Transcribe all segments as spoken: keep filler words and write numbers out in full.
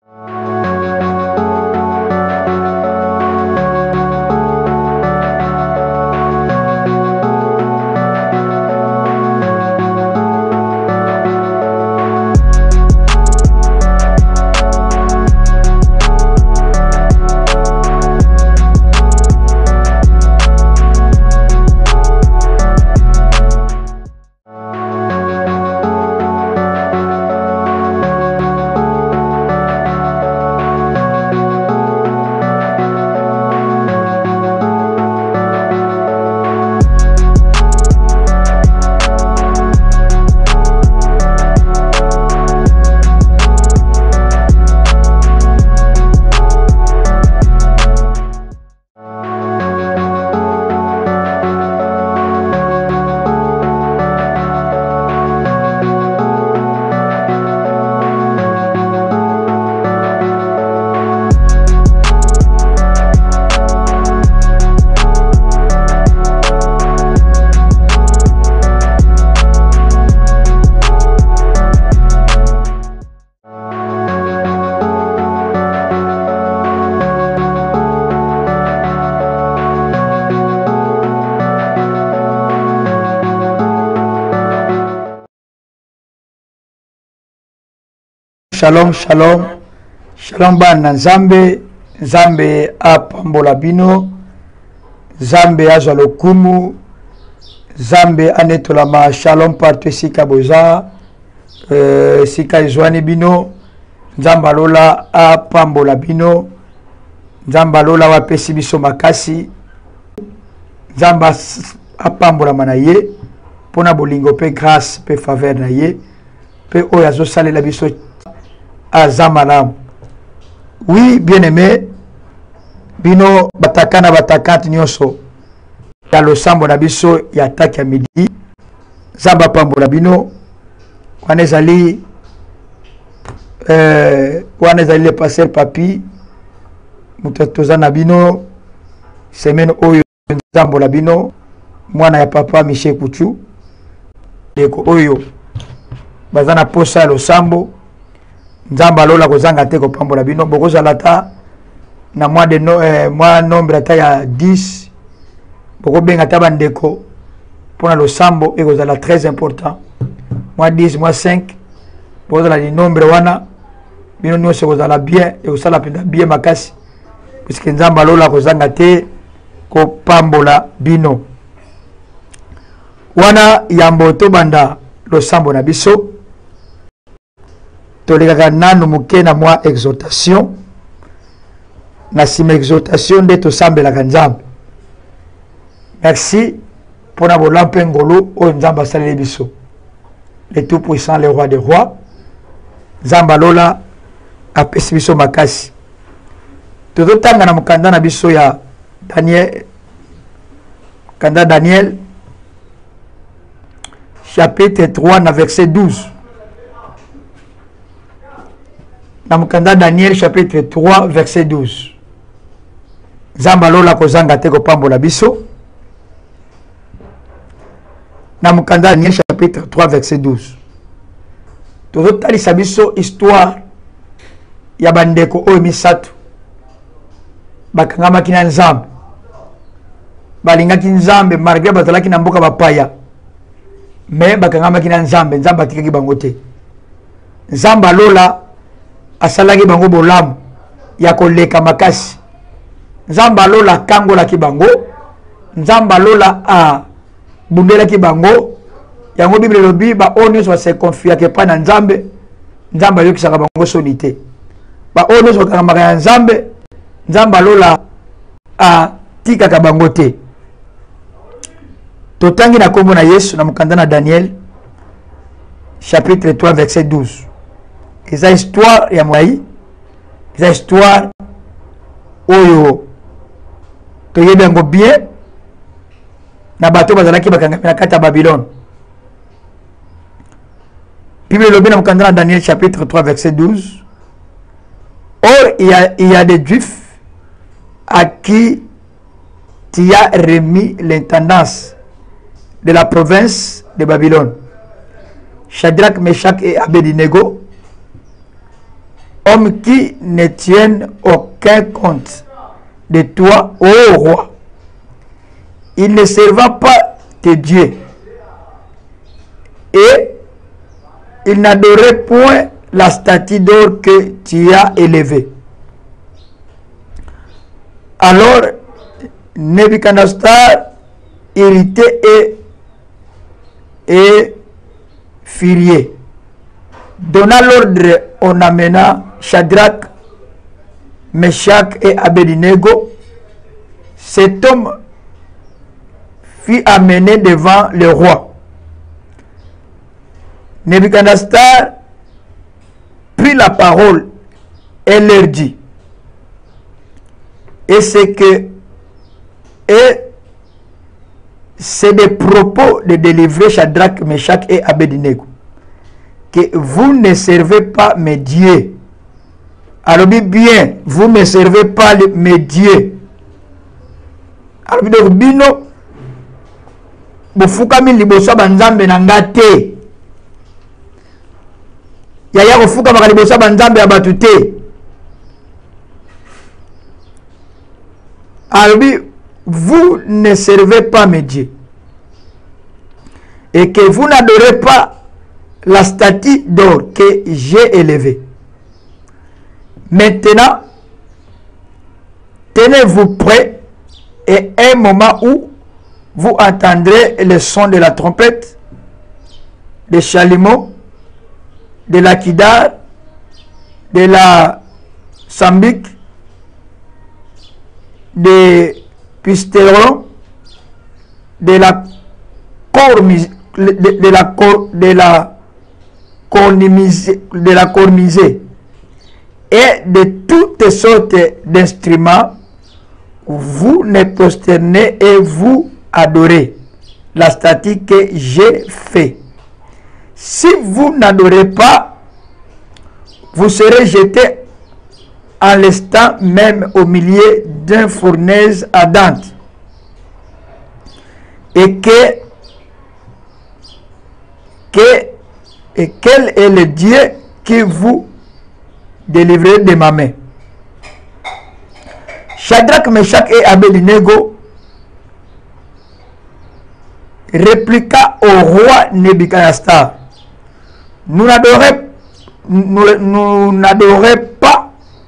Shalom, shalom, shalom bana Nzambe, Nzambe apambola bino, Nzambe azwa lokumu, Nzambe anetolama shalom partout sika boza, euh, sika izwani bino, Nzambe alola apambola bino, Nzambe alola wapesi biso makasi, Nzambe apambola manaye, pona bolingo pe grâce pe faveur na ye, pe oyo azosalela biso Azamalam. Oui, bien-aimé, bino batakana batakante nyonso ya losambo na biso ya attaque ya midi. Zamba pambola bino wana ezali euh wana ezali le pasteur Papi mutatoza na bino semaine oyo nzambola bino mwana ya papa Michel Kuchu deko oyo bazana posa ya losambo Nzamba lola kozanga te ko pambola bino bokoza lata na mois de no, eh, mois nombre ata ya dix boko benga ta bandeko pona lo sambo e kozala très important mois dix mois cinq bokozala ni nombre wana bino nyonso kozala bien e kosala penda bien makasi puisque Nzamba lola kozanga te ko pambola bino wana yambo to banda lo sambo na biso tolekaka nanu muke na mwa exhortation na sima exhortation nde tosambelaka Nzambe. Merci pour na bolampe ngolo oyo Nzambe asaleli biso, le tout puissant, le roi des rois. Nzambe lola apesi biso makasi tozotanga na mukanda na biso ya Daniel, kanda Daniel chapitre trois na verset douze. Na mukanda Daniel chapitre trois verset douze. Nzambe lola kozanga te ko pambola biso. Na mukanda Daniel chapitre trois verset douze. Tozotalisa biso histoire ya bandeko oyo misato bakangamaki na Nzambe, balingaki Nzambe malgré bazalaki na mboka bapaya, mais bakangamaki na Nzambe, Nzambe atikaki bango te. Nzambe lola asalaki bango bolamu ya koleka makasi. Nzamba lola kangola ki bango, Nzamba lola a bundela ki bango. Yango Bible lobi ba ono so se confia ke pa na Nzambe, Nzamba yokisaka bango sonité. Ba ono so kanga ya Nzambe, Nzamba lola a tika ka bango te. Totangi na kombo na Yesu na mukanda na Daniel chapitre trois verset douze. Eza histoire ya mwai, eza histoire oyo toyebi yango bien na bato bazalaki bakangami na kati ya Babylone. Bible lobi na mukanda na Daniel chapitre trois verset douze. Or il y a, il y a des Juifs à qui tu as remis l'intendance de la province de Babylone. Shadrach, Meshach et Abednego, hommes qui ne tiennent aucun compte de toi, ô roi. Il ne servant pas tes dieux. Et il n'adorait point la statue d'or que tu as élevée. Alors, Nebuchadnezzar, irrité et, et furieux, donna l'ordre, on amena Shadrach, Meshach et Abednego. Cet homme fut amené devant le roi. Nebuchadnezzar prit la parole et leur dit, et c'est que et c'est des propos de délivrer Shadrach, Meshach et Abednego, que vous ne servez pas mes dieux. Alors bien, vous ne servez pas mes dieux. Alors bino bufukami liboso banzambe na ngate. Yaya kofuka bakalibosa banzambe ya batu te. Alors vous ne servez pas mes dieux. Et que vous n'adorez pas la statue d'or que j'ai élevée. Maintenant, tenez-vous prêts et un moment où vous entendrez le son de la trompette, des chalumeaux, de la kidar, de la sambique, de pistéron, de la cormise, de, de la cor, de la cornimisée, de la cornisée et de toutes sortes d'instruments. Vous ne prosternez et vous adorez la statue que j'ai fait. Si vous n'adorez pas, vous serez jeté en l'instant même au milieu d'une fournaise ardente. Et que, que et quel est le Dieu qui vous délivrera de ma main? Shadrach, Meshach et Abednego répliqua au roi Nebuchadnezzar, nous n'adorons nous, nous n'adorons pas,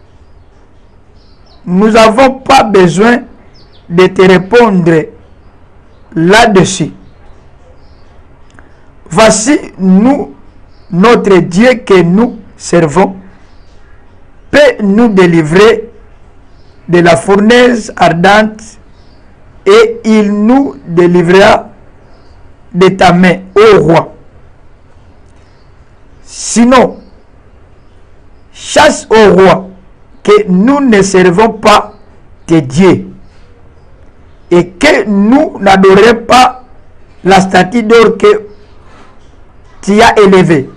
nous n'avons pas besoin de te répondre là-dessus. Voici nous, notre Dieu que nous servons, peut nous délivrer de la fournaise ardente et il nous délivrera de ta main, ô roi. Sinon, chasse au roi que nous ne servons pas tes dieux et que nous n'adorons pas la statue d'or que tu as élevée.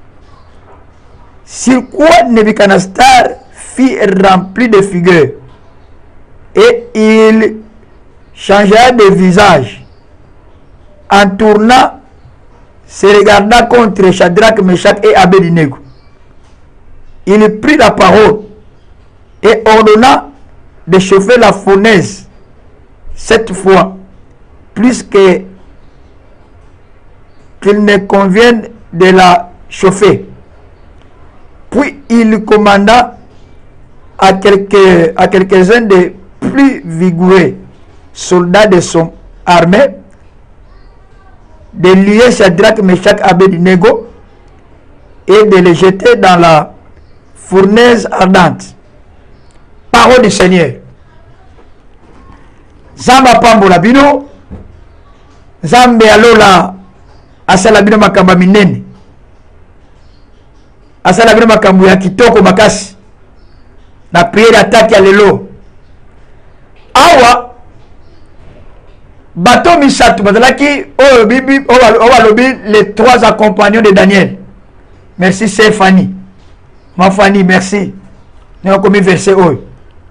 Sur quoi Nebuchadnezzar fit rempli de figures et il changea de visage en tournant, se regarda contre Shadrach, Meshach et Abednego. Il prit la parole et ordonna de chauffer la fournaise cette fois, plus que qu'il ne convienne de la chauffer. Puis il commanda à quelques à quelques-uns des plus vigoureux soldats de son armée de lier Shadrach, Meshach, Abednego et de les jeter dans la fournaise ardente. Parole du Seigneur. Zamba pambola bino, Zambe alola asala bino makamba minene, asala bino makambo ya kitoko makasi na priere ataki ya lelo. Awa bato misatu bazalaki oyo bibi oyo lobi les trois compagnons de Daniel. Merci c'est Fanny. Ma Fanny, merci. Nous avons commis verset oyo.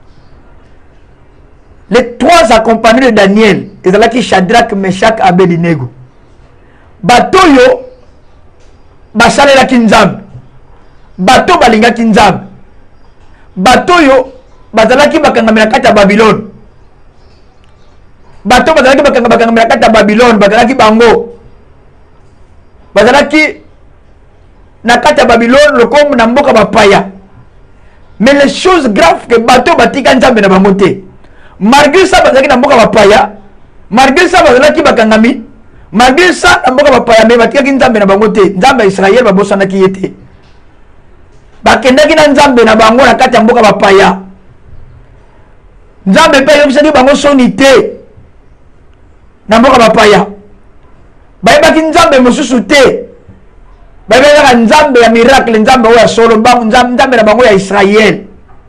Les trois compagnons de Daniel, ezalaki Shadrach, Meshach, Abednego. Bato yo basalelaki Nzambe. Bato balingaki Nzambe. bato yo bazalaki bakangamela kati ya Babylone. Bato bazalaki bakangamela kati ya Babylone, bazalaki bango. Bazalaki na kati ya Babylone lokomo na mboka bapaya. Mais les choses graves que bato batika nzambe na bango te. Malgré ça bazalaki na mboka bapaya, malgré ça bazalaki bakangami, malgré ça na mboka bapaya mais batikaki nzambe na bango te. Nzambe ya Israël babosanaki yete. Bakendaki na nzambe na bango na kati ya mboka bapaya. Nzambe pe yokisaki bango soni te na mboka bapaya. Bayebaki nzambe mosusu te. Bayebaka nzambe ya miracle, nzambe oyo ya solo, nzambe na bango ya Israël.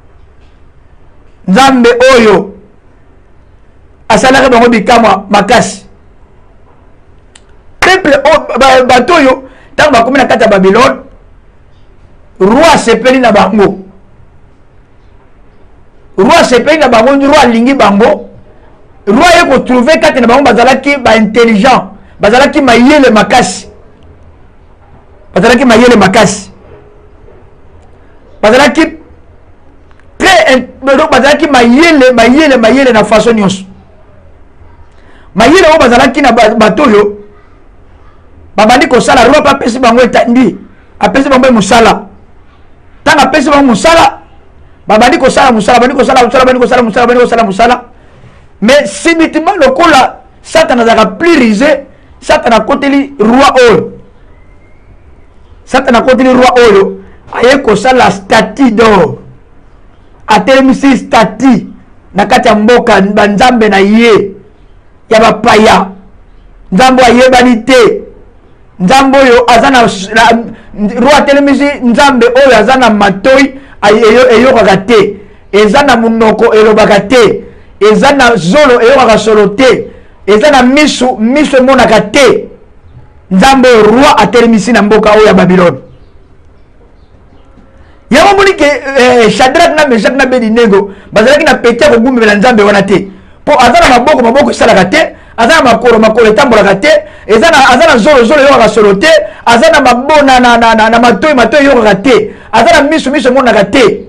Nzambe oyo asalaki bango bikamwa makasi. Peuple bato oyo tango bakomi na kati ya Babylone, roi sepeli na bango. Roi sepeli na bango, roi lingi bango. Roi yeko trouver kati na bango bazalaki ba intelligent, bazalaki mayele makasi. Bazalaki mayele makasi. Bazalaki très bazalaki mayele mayele mayele na façon nyonso. Mayele o bazalaki na bato yo babandi ko sala roi pa pesi bango etandi, apesi bango musala. Tanga pesi bango musala, babandi ko sala musala, babandi ko sala musala, babandi ko sala musala, babandi ko sala musala. Mais subitement lokola Satan azaka plus risé, Satan a koteli roi oyo. Satan a koteli roi oyo, aye ko sala statue d'or. Atelemisi statue na kati ya mboka banzambe na ye ya bapaya. Nzambo ayebani te. Nzambo oyo azana roi atelemisi nzambe oyo azana matoi ayo eyokaka te. Ezana munoko elobaka te. Ezana zolo eyokaka solo te. Ezana misu misu emonaka te. Nzambe roi atelemisi na mboka oyo ya Babylone. Yamo moni ke eh, Shadrach na Meshach na Abednego bazalaki na pete ko gumbela nzambe wana te. Po azana maboko maboko salaka te, azana makoro makoro etambolaka te, ezana azana zolo zolo yoka solo te, azana mabona na na na, na matoi matoi yoka te, azana misu misu monaka te.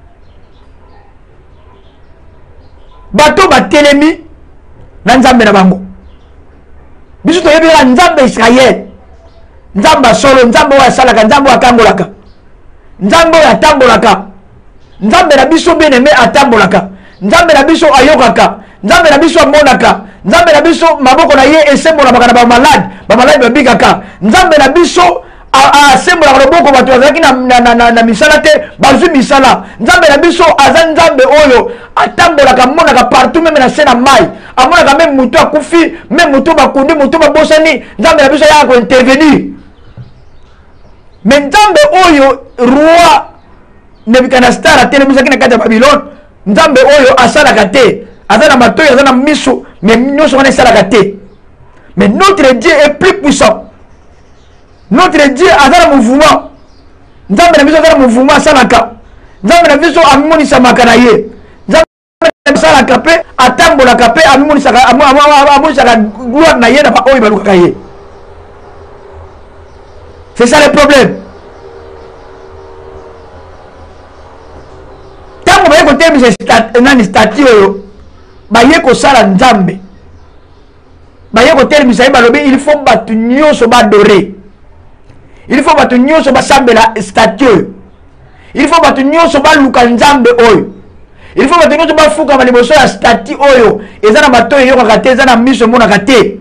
Bato batelemi na nzambe na bango. Biso to yebela nzambe Israël. Nzamba solo, nzambe wa salaka, nzambe wa kangolaka. Nzambe ya tambolaka. Nzambe na biso bien-aimé atambolaka. Nzambe na biso ayokaka. Nzambe na biso amonaka. Nzambe na biso maboko na ye esembola makana ba malade, ba malade babikaka. Nzambe na biso asembola ko boko bato bazaki na na na, na misala te, bazu misala. Nzambe na biso azan nzambe oyo atambolaka monaka partout même na sena mai. Amonaka même mutu akufi, même mutu bakundi, mutu babosani. Nzambe na biso ya ko intervenir. Mais nzambe oyo roi Nebukadnezar atelemizaki na kati ya Babylone, nzambe oyo asalaka te, azana matoi, azana miso, mais nyonso wana esalaka te. Mais notre Dieu est plus puissant. Notre Dieu azana mouvement. Nzambe na biso azana mouvement asalaka. Nzambe na biso amimonisaka na ye. Nzambe na biso asalaka pe, atambolaka pe, amimonisaka amonisaka gloire na ye na ba oyo balukaka ye. C'est ça le problème. Tango baye kotemisa nani statue oyo, baye kosala nzambe. Baye kotemisa ye balobi il faut batu nyonso badorer. Il faut batu nyonso basambela statue. Il faut batu nyonso baluka nzambe oyo. Il faut batu nyonso bafuka maliboso ya statue oyo. Ezana bato yokaka te, ezana miso monaka te.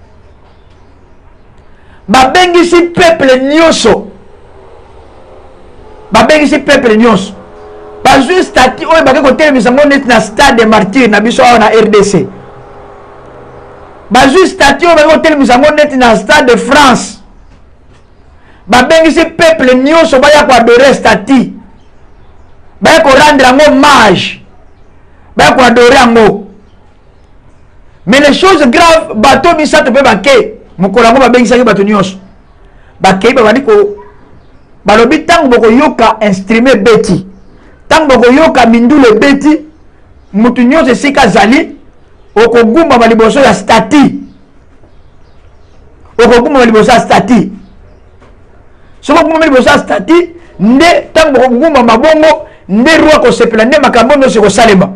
Babengisi peuple nyonso. Babengisi peuple nyonso. Bazui stati oyo bake kotelemisa ngo neti na stade de martyr na biso awa na R D C. Bazui stati oyo bake kotelemisa ngo neti na stade de France. Babengisi peuple nyonso baya ko adorer stati. Baya ko rendre ngo hommage. Baya ko adorer ngo. Mais les choses graves bato misato pe bake mokolo ngo babengisaki bato nyonso. Bakei babandi ko balobi tango boko yoka instrument beti. Tango boko yoka mindule beti, mutu nyonso esika zali okogumba maliboso ya stati. Okogumba maliboso ya stati. Soko gumba maliboso ya stati nde tango boko gumba mabongo nde roi ko sepela nde makambo nyonso ko salema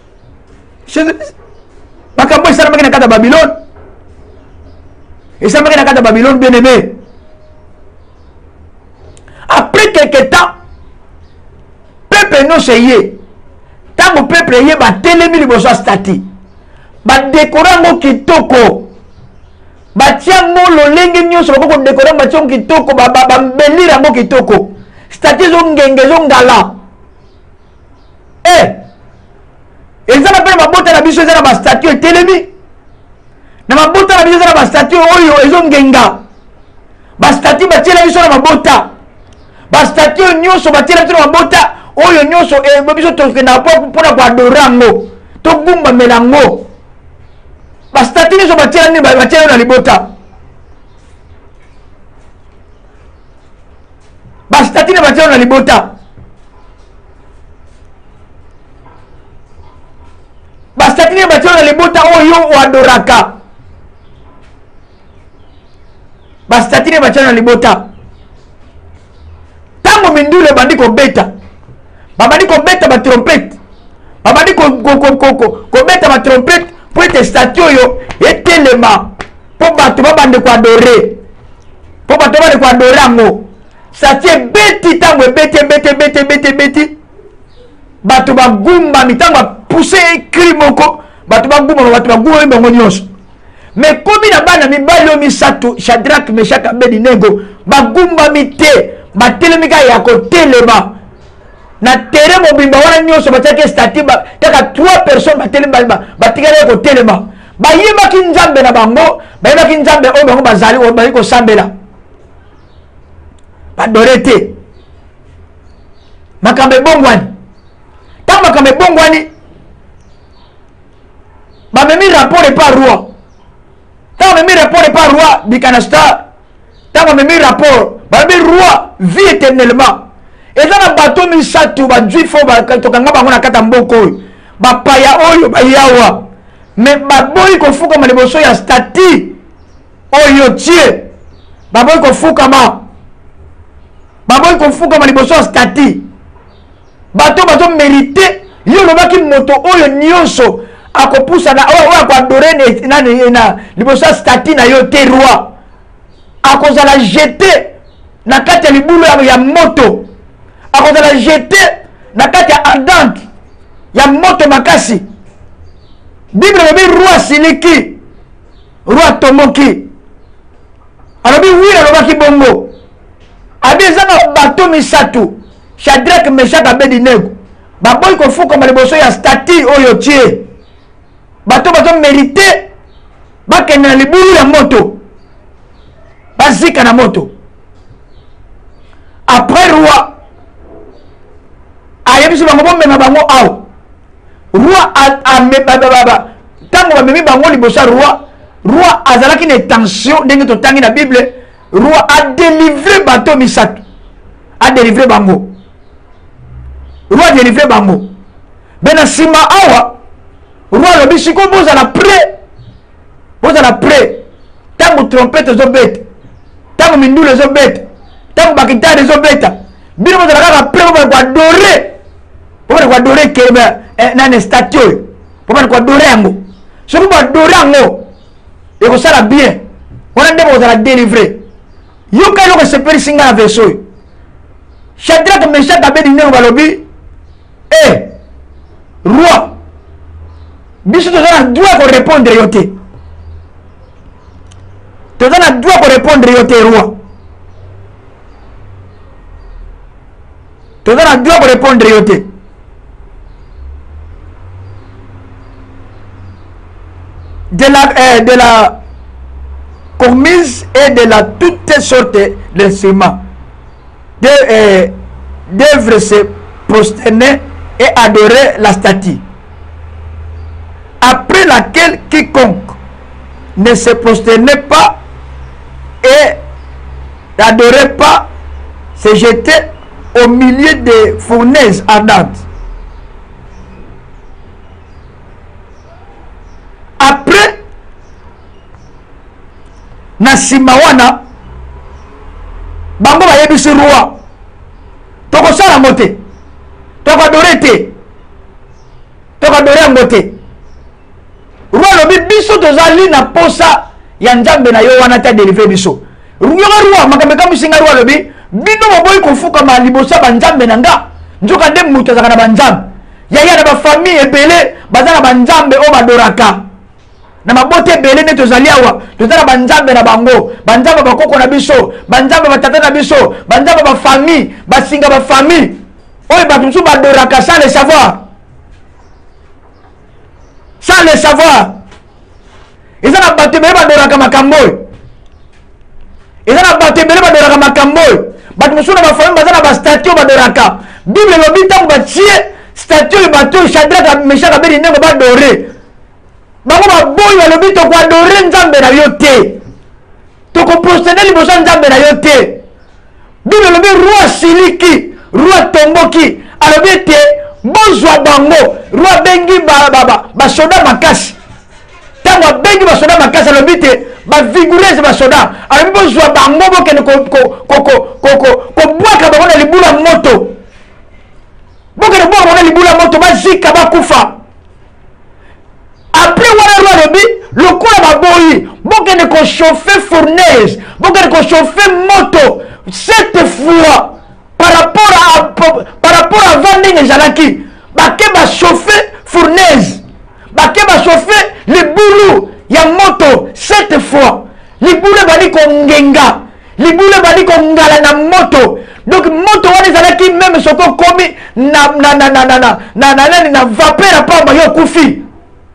makambo esalamaki na kati ya Babylone esalamaki na kati ya Babylone bien aimé. Après quelque temps peuple nyonso ye tango peuple ye batelemi liboso ya stati badekora yango kitoko batia yango lolenge nyonso bakoko kodekora yango batia yango kitoko bambelira yango kitoko stati ezongenge ezongala e eza na mpe na mabota na biso eza na bastati etelemi na mabota na biso eza na bastati oyo ezongenga bastati batiela biso na mabota bastati oyo nyonso batiela biso na mabota oyo nyonso biso tokenda mpona koadore yango togumbamela yango bastati nyonso batiela nini batiela na libota bastati nini batiela na libota bastati nini batiela na libota oyo oadoraka bastati nini batiela na libota tango mindule bandi kobeta babandi kobeta batrompete babandi kobeta batrompete po ete stati oyo etelema po bato babande koadore po bato babande koadore yango stati ebeti tango ebeti ebeti ebeti ebeti ebeti bato bagumbami tango bapuse ekri moko bato bagumbama bato bagumbami bango nyonso me komi na bana mibali oyo misato Shadrach Meshach Abednego bagumbami te batelemi kaka ya kotelema na tere mobimba wana nyonso batiaki stati kaka trois personnes batelemi batikali ya kotelema bayebaki nzambe na bango bayebaki nzambe oyo bango bazali bazali kosambela badore te makambo ebongwani ntango makambo ebongwani bamemi rapport epa roi ntango bamemi rapport epa roi Bikanastar ntango bamemi rapport bamemi roi vie éternellement eza na bato misato bajuif oyo tokanga bango na kati ya mboka oyo bapaya oyo bayawa me baboyi kofukama liboso ya stati oyo tie baboyi kofukama baboyi kofukama liboso ya stati bato bazo merite yo lobaki moto oyo nyonso akopusa na oyo akoadore na liboso ya stati na yo te roi akozala jete na kati ya libulu ya moto akozala jete na kati ya ardente ya moto makasi bible elobi roi siliki roi tomoki alobi wili alobaki bongo abi eza na bato misato Shadrach Meshach Abednego baboyi kofukama liboso ya stati oyo tie bato bazo merite bakende na libulu ya moto bazika na moto après roi ayebisi bango bomema bango awa roi ntango bamemi bango liboso ya roi roi azalaki na tension ndenge totangi na bible roi adelivre bato misato adelivre bango roi adelivre bango me na nsima awa roi alobi sikoyo bozala pre bozala pre ntango trompete ezobeta ntango mindulu ezobeta ntango bakitare ezobeta bino bozala kaka pre bobana koadore bobana koadore keba nane stati oyo bobana koadore yango soki boadore yango ekosala bien wana nde bokozala délivre yoka eloko esepelisi nga na verso oyo Shadrach Meshach Abednego balobi e roi biso toza na droit korépondre yo te toza na droit korépondre yo te roi toza na droit korépondre yo te de la euh, de la commise et de la toutes sortes d'instruments de euh, d'œuvre se prosterner et adorer la statue après laquelle quiconque ne se prosternait pas et n'adorait pas se jetait au milieu des fournaises ardentes. Après na nsima wana bango bayebisi roi tokosala mo te adoré yango te. Roi lobi biso tozali na posa ya nzambe na yo wana ta délivrer biso. Yoga roi makambe kamusinga roi lobi bino boboyi kofuka ma libosa ba nzambe na nga. Njoka de mutu azaka na ba nzambe. Yaya na ba famille ebele baza na ba nzambe o badoraka. Na mabote ebele ne tozali awa tozala ba nzambe na bango, ba nzambe bakoko na biso, ba nzambe batata na biso, ba nzambe ba famille, basinga ba famille. Oyo bato mosusu badoraka sans le savoir. Sans le savoir. Eza na bato ebele badoraka makambo oyo. Eza na bato ebele badoraka makambo oyo. Bato mosusu na bafamille baza na bastatue badoraka. Bible elobi ntango batie statue oyo bato oyo Shadraka Meshaki Abednego badore. Bango baboyi balobi tokoadore nzambe na yo te. Tokoprosterne liboso nzambe na yo te. Bible elobi roi siliki, roi tomboki, alobi ete bozwa bango, roi bengi basoda makasi. Tango abengi basoda makasi alobi te bavigurese basoda, alobi bozwa bango bokende kobwaka bango na libula moto. Bokende bwaka bango na libula moto bazika bakufa. Après wana roi alobi lokola baboyi bokende kochauffer fournaise, bokende kochauffer moto cette fois par rapport à par rapport à vending ezalaki bake bachauffer fournaise, bake bachauffer libulu ya moto cette fois libulu bali kongenga, libulu bali kongala na moto. Donc moto wana ezalaki même soko komi na na na na na na na na na vapeur pamba yo kufi.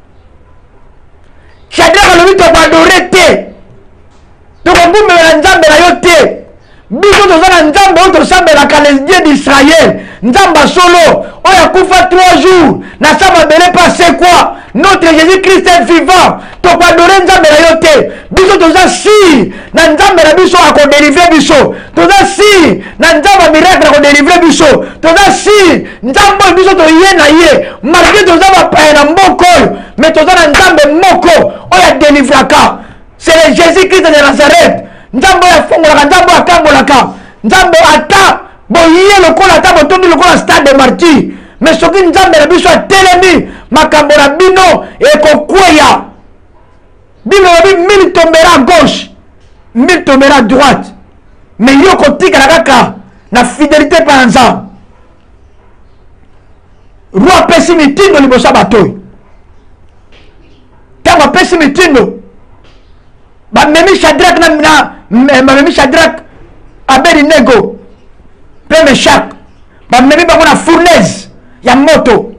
Shadraka alobi tokoadore te, tokobumela nzambe na yo te. Biso toza na nzambe oyo tosambelaka les dieux d'Israël, nzambe solo oyo akufa trois jours na sa mabele passé quoi. Notre Jésus-Christ est vivant. Tokoadore nzambe na yo te. Biso toza si na nzambe na biso akodélivre biso. Toza si na nzambe miracle akodélivre biso. Toza si nzambe oyo biso toye na ye malgré toza bapaya na mboka oyo, mais toza na nzambe moko oyo adélivraka. C'est le Jésus-Christ de Nazareth. Nzambe oyo afongolaka, nzambe oyo akangolaka, nzambe ata boye lokola ata botondi lokola stade de martyr. Mais soki nzambe na biso atelemi makambo na bino ekokweya. Bible elobi mille tombera à gauche, mille tombera à droite, mais yo kotikala kaka na fidélité pa nzambe. Roi apesi mitindo liboso ya bato oyo. Ntango apesi mitindo bamemi Shadraka na bamemi Shadraka Abednego mpe Meshaki bamemi bango na fournaise ya moto.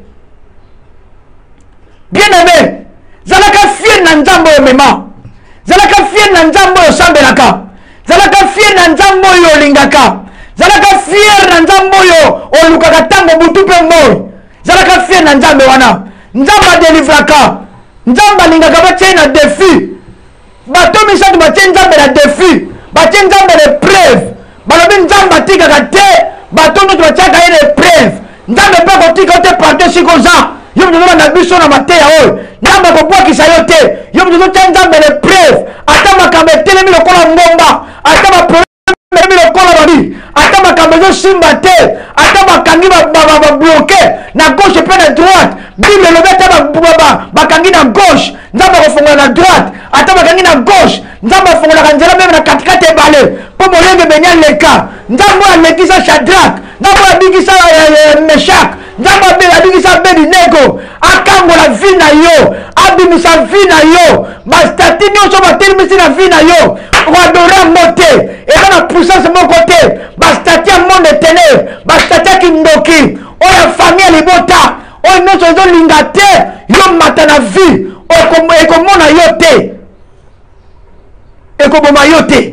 Bien aimé, zalaka fier na nzambe oyo mema, zalaka fier na nzambe oyo osambelaka, zalaka fier na nzambe oyo olingaka, zalaka fier na nzambe oyo olukaka ntango butu mpe moi, zalaka fier na nzambe wana. Nzambe adelivraka, nzambe alingaka batie na défi. Bato misato batie nzambe na défi, batie nzambe na épreuve, balobi nzambe atikaka te bato nyonso batiaka ye na épreuve. Nzambe mpe kotika te parte sikoza yo moto na biso na mateya oyo nzambe akobwakisa yo te. Yo moto ozotia nzambe na épreuve ata makambo etelemi lokola ngomba, ata baproblème lokola babi, ata makambo ezosimba te, ata bakangi babloke na gauche mpe na droite. Bible elobi ata bakangi na gauche nzambe akofongola na droite, ata bakangi na gauche nzambe afongolaka nzela meme na katikati ebale mpo molenge benya leka. Nzambe oyo alekisa Shadraka, nzambe oyo abikisa Meshaki, nzambe abikisa Abednego, akangola vi na yo, abimisa vi na yo, bastati nyonso batelemisi na vi na yo, oadore yango te. Eza na puissance moko te, bastati ya monde ténèbre, bastati ya kindoki oyo ya famille ya libota oyo nyonso ezolinga te yo mata na vi ekomona yo te, ekoboma yo te.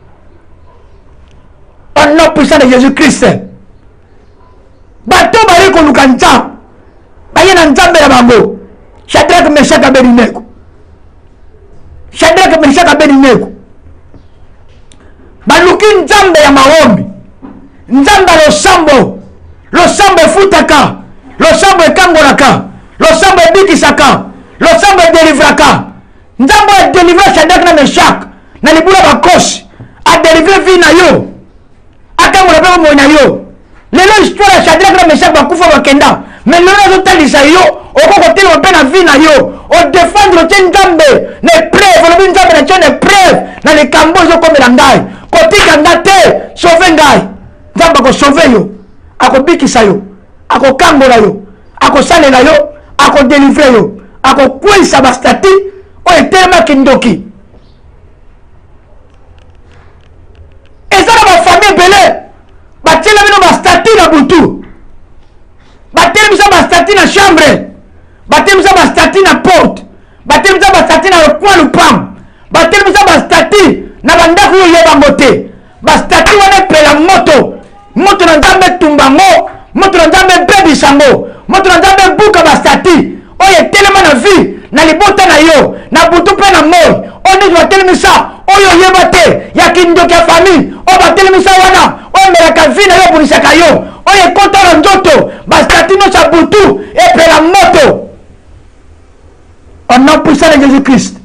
Au nom puissant de Jésus-Christ, bato baye koluka nzambe baye na nzambe na bango. Shadraka Meshaki Abednego, Shadraka Meshaki Abednego baluki nzambe ya maombi, nzambe ya losambo. Losambo efutaka, losambo ekangolaka, losambo ebikisaka, losambo edelivraka. Nzambe adelivre Shadraka na Meshaki na libula bakosi, adelivre vi na yo, akangola mpe moi na yo. Lelo histoire ya Shadraka na Meshaki bakufa bakenda, mais lelo azotalisa yo oko kotelema mpe na vie na yo odefendre otie nzambe na epreuve olobi nzambe na tie na epreuve na likambo ezokomela ngai kotika nga te sauve ngai nzambe akosauve yo akobikisa yo akokangola yo akosalela yo akodelivre yo akokweyisa bastati oyo etelemaki ndoki eza na bafamille ebele batiela bino bastati na butu batelemisa bastati na chambre batelemisa bastati na porte batelemisa bastati na coin lupango batelemisa bastati na bandako oyo yebango te bastati wana epela moto moto na nzambe etumbango moto na nzambe ebebisango moto na nzambe ebuka bastati oyo etelema na vie na libota na yo na butu mpe na moi oyo neti batelemisa oyo oyeba te ya kindoki ya famille oyo batelemisa wana oyo emelaka vie na yo ebunisaka yo oyo ekota na nzoto bastati nyonso ya butu epela moto au nom puissant de Jésus-Christ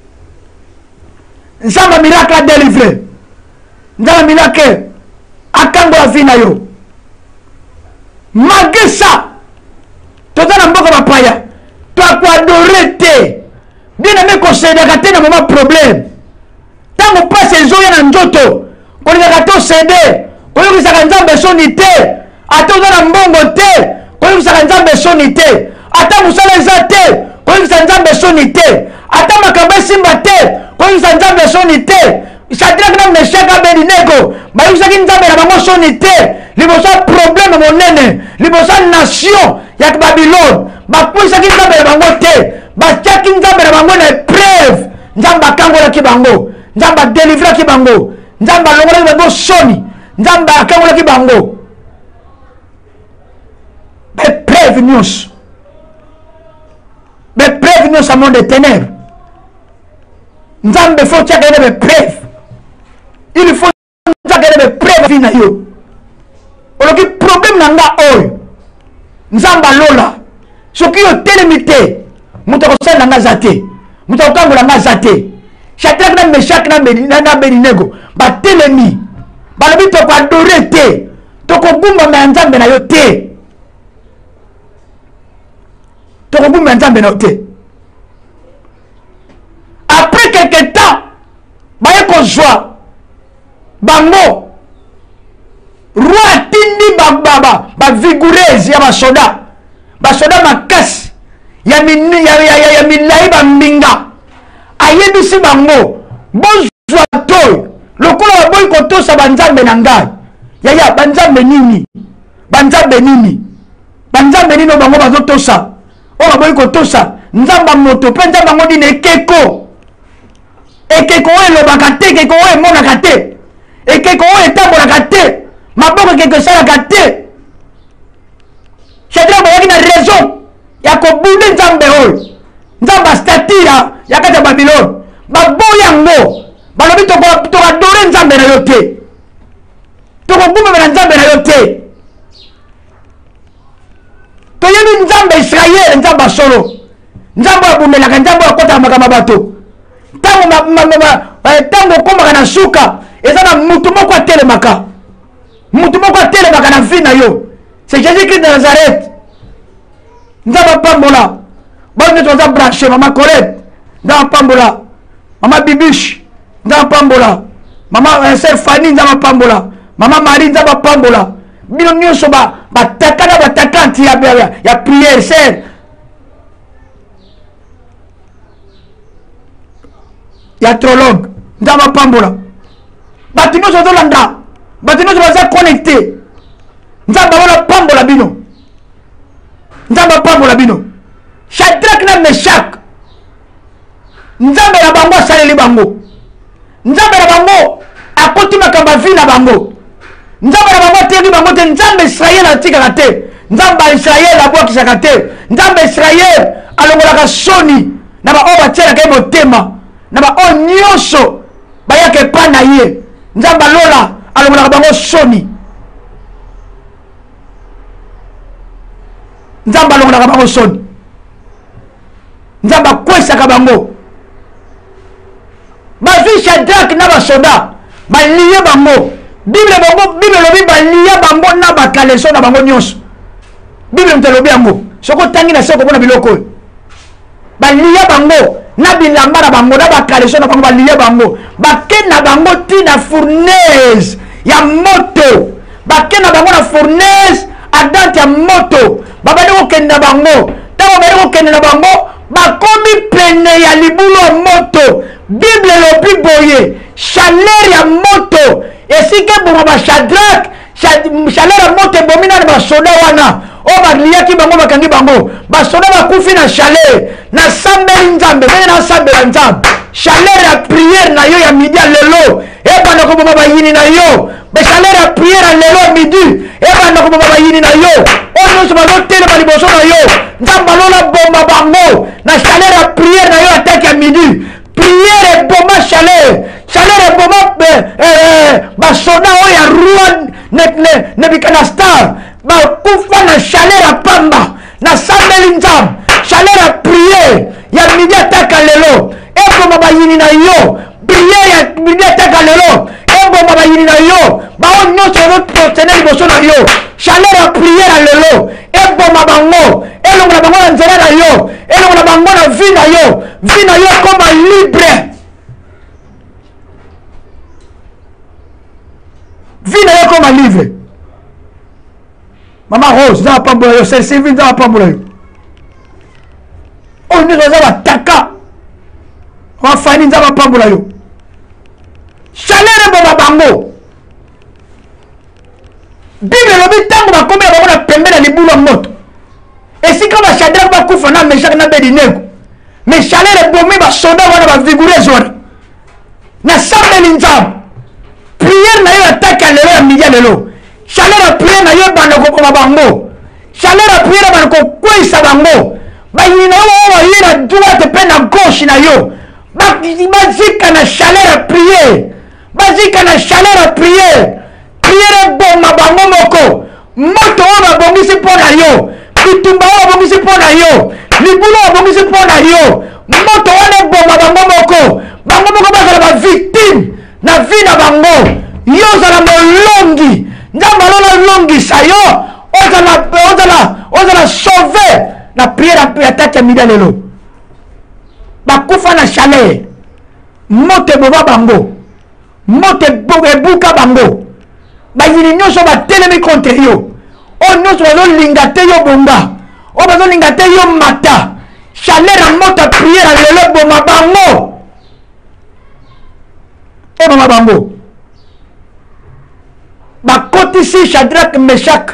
nzambe miracle a délivré nzambe miracle akangola vie na yo malgré ça toza na mboka bapaya twakoadore te bien aimé kosedaka te na moma problème ntango mpasi ezoya na nzoto kolingaka te osede koyokisaka nzambe soni te ata oza na mbongo te koyokisaka nzambe soni te ata mosala eza te koyokisa nzambe soni te ata makambo esimba te koyokisa nzambe soni te Shadrach na Meshach Abednego bayokisaki nzambe na bango soni te liboso ya problème monene liboso ya nation ya Babylone bakwisaki nzambe na bango te batiaki nzambe na bango na épreuve nzambe akangolaki bango nzambe adelivraki bango nzambe alongolaki bango soni nzambe akangolaki bango baépreuve nyonso baépreuve nyonso ya monde de ténèbres nzambe fo tiaka ene baépreuve il faut nzaka ene baépreuve vi na yo oloki problème na nga oyo nzambe alola soki otelemi te moto akosala na nga aza te moto akokangola nga aza te Shadrach na Meshach na Abednego batelemi balobi tokoadore te tokogumbama ya nzambe na yo te tokogumbama ya nzambe na yo te après quelque temps baye kozwa bango roi atindi bavigoureuse ya basoda basoda makasi ya milai bambinga ayebisi bango bozwa toyo lokola baboyi kotosa banzambe na ngai yaya banzambe nini banzambe nini banzambe nini oyo bango bazotosa oyo baboyi kotosa nzamba moto mpe nzambe yango nini ekeko ekeko oyo elobaka te ekeko oyo emonaka te ekeko oyo etambolaka te maboko ekeko esalaka te Shadrach bayaki na raison ya kobunde nzambe oyo nzambe astatira ya kati ya Babylone baboya yango balobi tokadore nzambe na yo te tokogumema na nzambe na yo te toyebi nzambe Israele nzambe asolo nzambe oyo abundelaka nzambe oyo akotaka makambo ya bato ntango okomaka na suka eza na mutu moko atelemaka mutu moko atelemaka na vie na yo c'est Jésus-Christ de Nazareth nzambe apambola bao nyonso baza branche mama Colette nzambe apambola mama Bibiche nzambe apambola mama sœur Fanny nzambe apambola mama Marie nzambe apambola bino nyonso bataka na batakanti ya prière sœur ya trologue nzambe apambola bato nyonso bazolanda bato nyonso baza connecté nzambe abona apambola bino nzambe apambola bino Shadrach na Meshach nzambe na bango asaleli bango nzambe na bango akoti makambo vi na bango nzambe na bango ateyeli bango te nzambe Israele atikaka te nzambe ya Israele abwakisaka te nzambe Israele alongolaka soni na baoyo batielaka ye motema na baoyo nyonso bayaka epai na ye nzambe alola alongolaka bango soni nzambe alongolaka bango soni nzambe akwesaka bango bazwi Shadrach na basoda balie bango bible bango bible lobi balia bango na bakaleso na bango nyonso bible mtelobi yango soko tangi na soko bona biloko baliya bango na bilamba na bango na bakaleso na bango baliya bango bake na bango tina fournaise ya moto bake na bango na fournaise adante ya moto babali kokende na bango ntango bali kokende na bango bakomi pene ya libulu ya moto bible elobi boye chaleur ya moto esika eboma bashadrak chaleur ya moto ebomi na basoda wana oyo baliyaki bango bakangi bango basoda bakufi na chaleur nasambeli nzambe ndenge nasambela nzambe chaleur ya priere na yo ya midi ya lelo ebanda koboma bayini na yo chaleur ya priere ya lelo ya midi ebanda koboma bayini na yo oyo nyonso bazotelema liboso na yo nzambe alola bomba bango na chaleur ya priere na yo atake ya midi priere eboma chaleur chaleur eboma basoda oyo ya roi Nebukadnezar bakufa na chaleur ya pamba nasambeli nzambe chaleur ya priere ya midi ataka lelo eboma bayini na yo priere ya midi ataka lelo eboma bayini na yo bao nyonso ozoprotene liboso na yo chaleur ya priere ya lelo eboma bango elongola bango na nzela na yo elongola bango na vi na yo vi na yo ekoma libre vi na yo ekoma livre Mama Rose, nza pambola yo, c'est Sylvie nza pambola yo. On nous a bataka. On fani nza pambola yo. Chaleur boba bango. Bible lobi tango bakomi bango na pembe na libulu moto. Et si comme Shadrach ba kufa na Meshach na Abednego. Mais chaleur bomi ba soda wana ba vigoureuse wana. Na sambeli nzambe. Prière na yo attaque lelo ya midi lelo. Chaleur à prière na yo banda kokoma bango chaleur à prière banda kokwisa bango bayina yo bayina droite pe na gauche na yo bazika na chaleur à prière bazika na chaleur à prière prière bomba bango moko moto oyo babongisi mpo na yo bitumba oyo babongisi mpo na yo libulu oyo babongisi mpo na yo moto wana ebomba bango moko bango moko bazala bavictime na vi na bango yo ozala molongi nzambe alona longisa yo ozala ozala ozala sauve na priere ya tati ya midi lelo bakufa na chaleur moto eboba bango moto ebuka bango bayini nyonso batelemi contre yo oyo nyonso bazolinga te yo bomba oyo bazolinga te yo mata chaleur ya moto ya priere ya lelo eboma bango eboma bango bakotisi Shadrach Meshach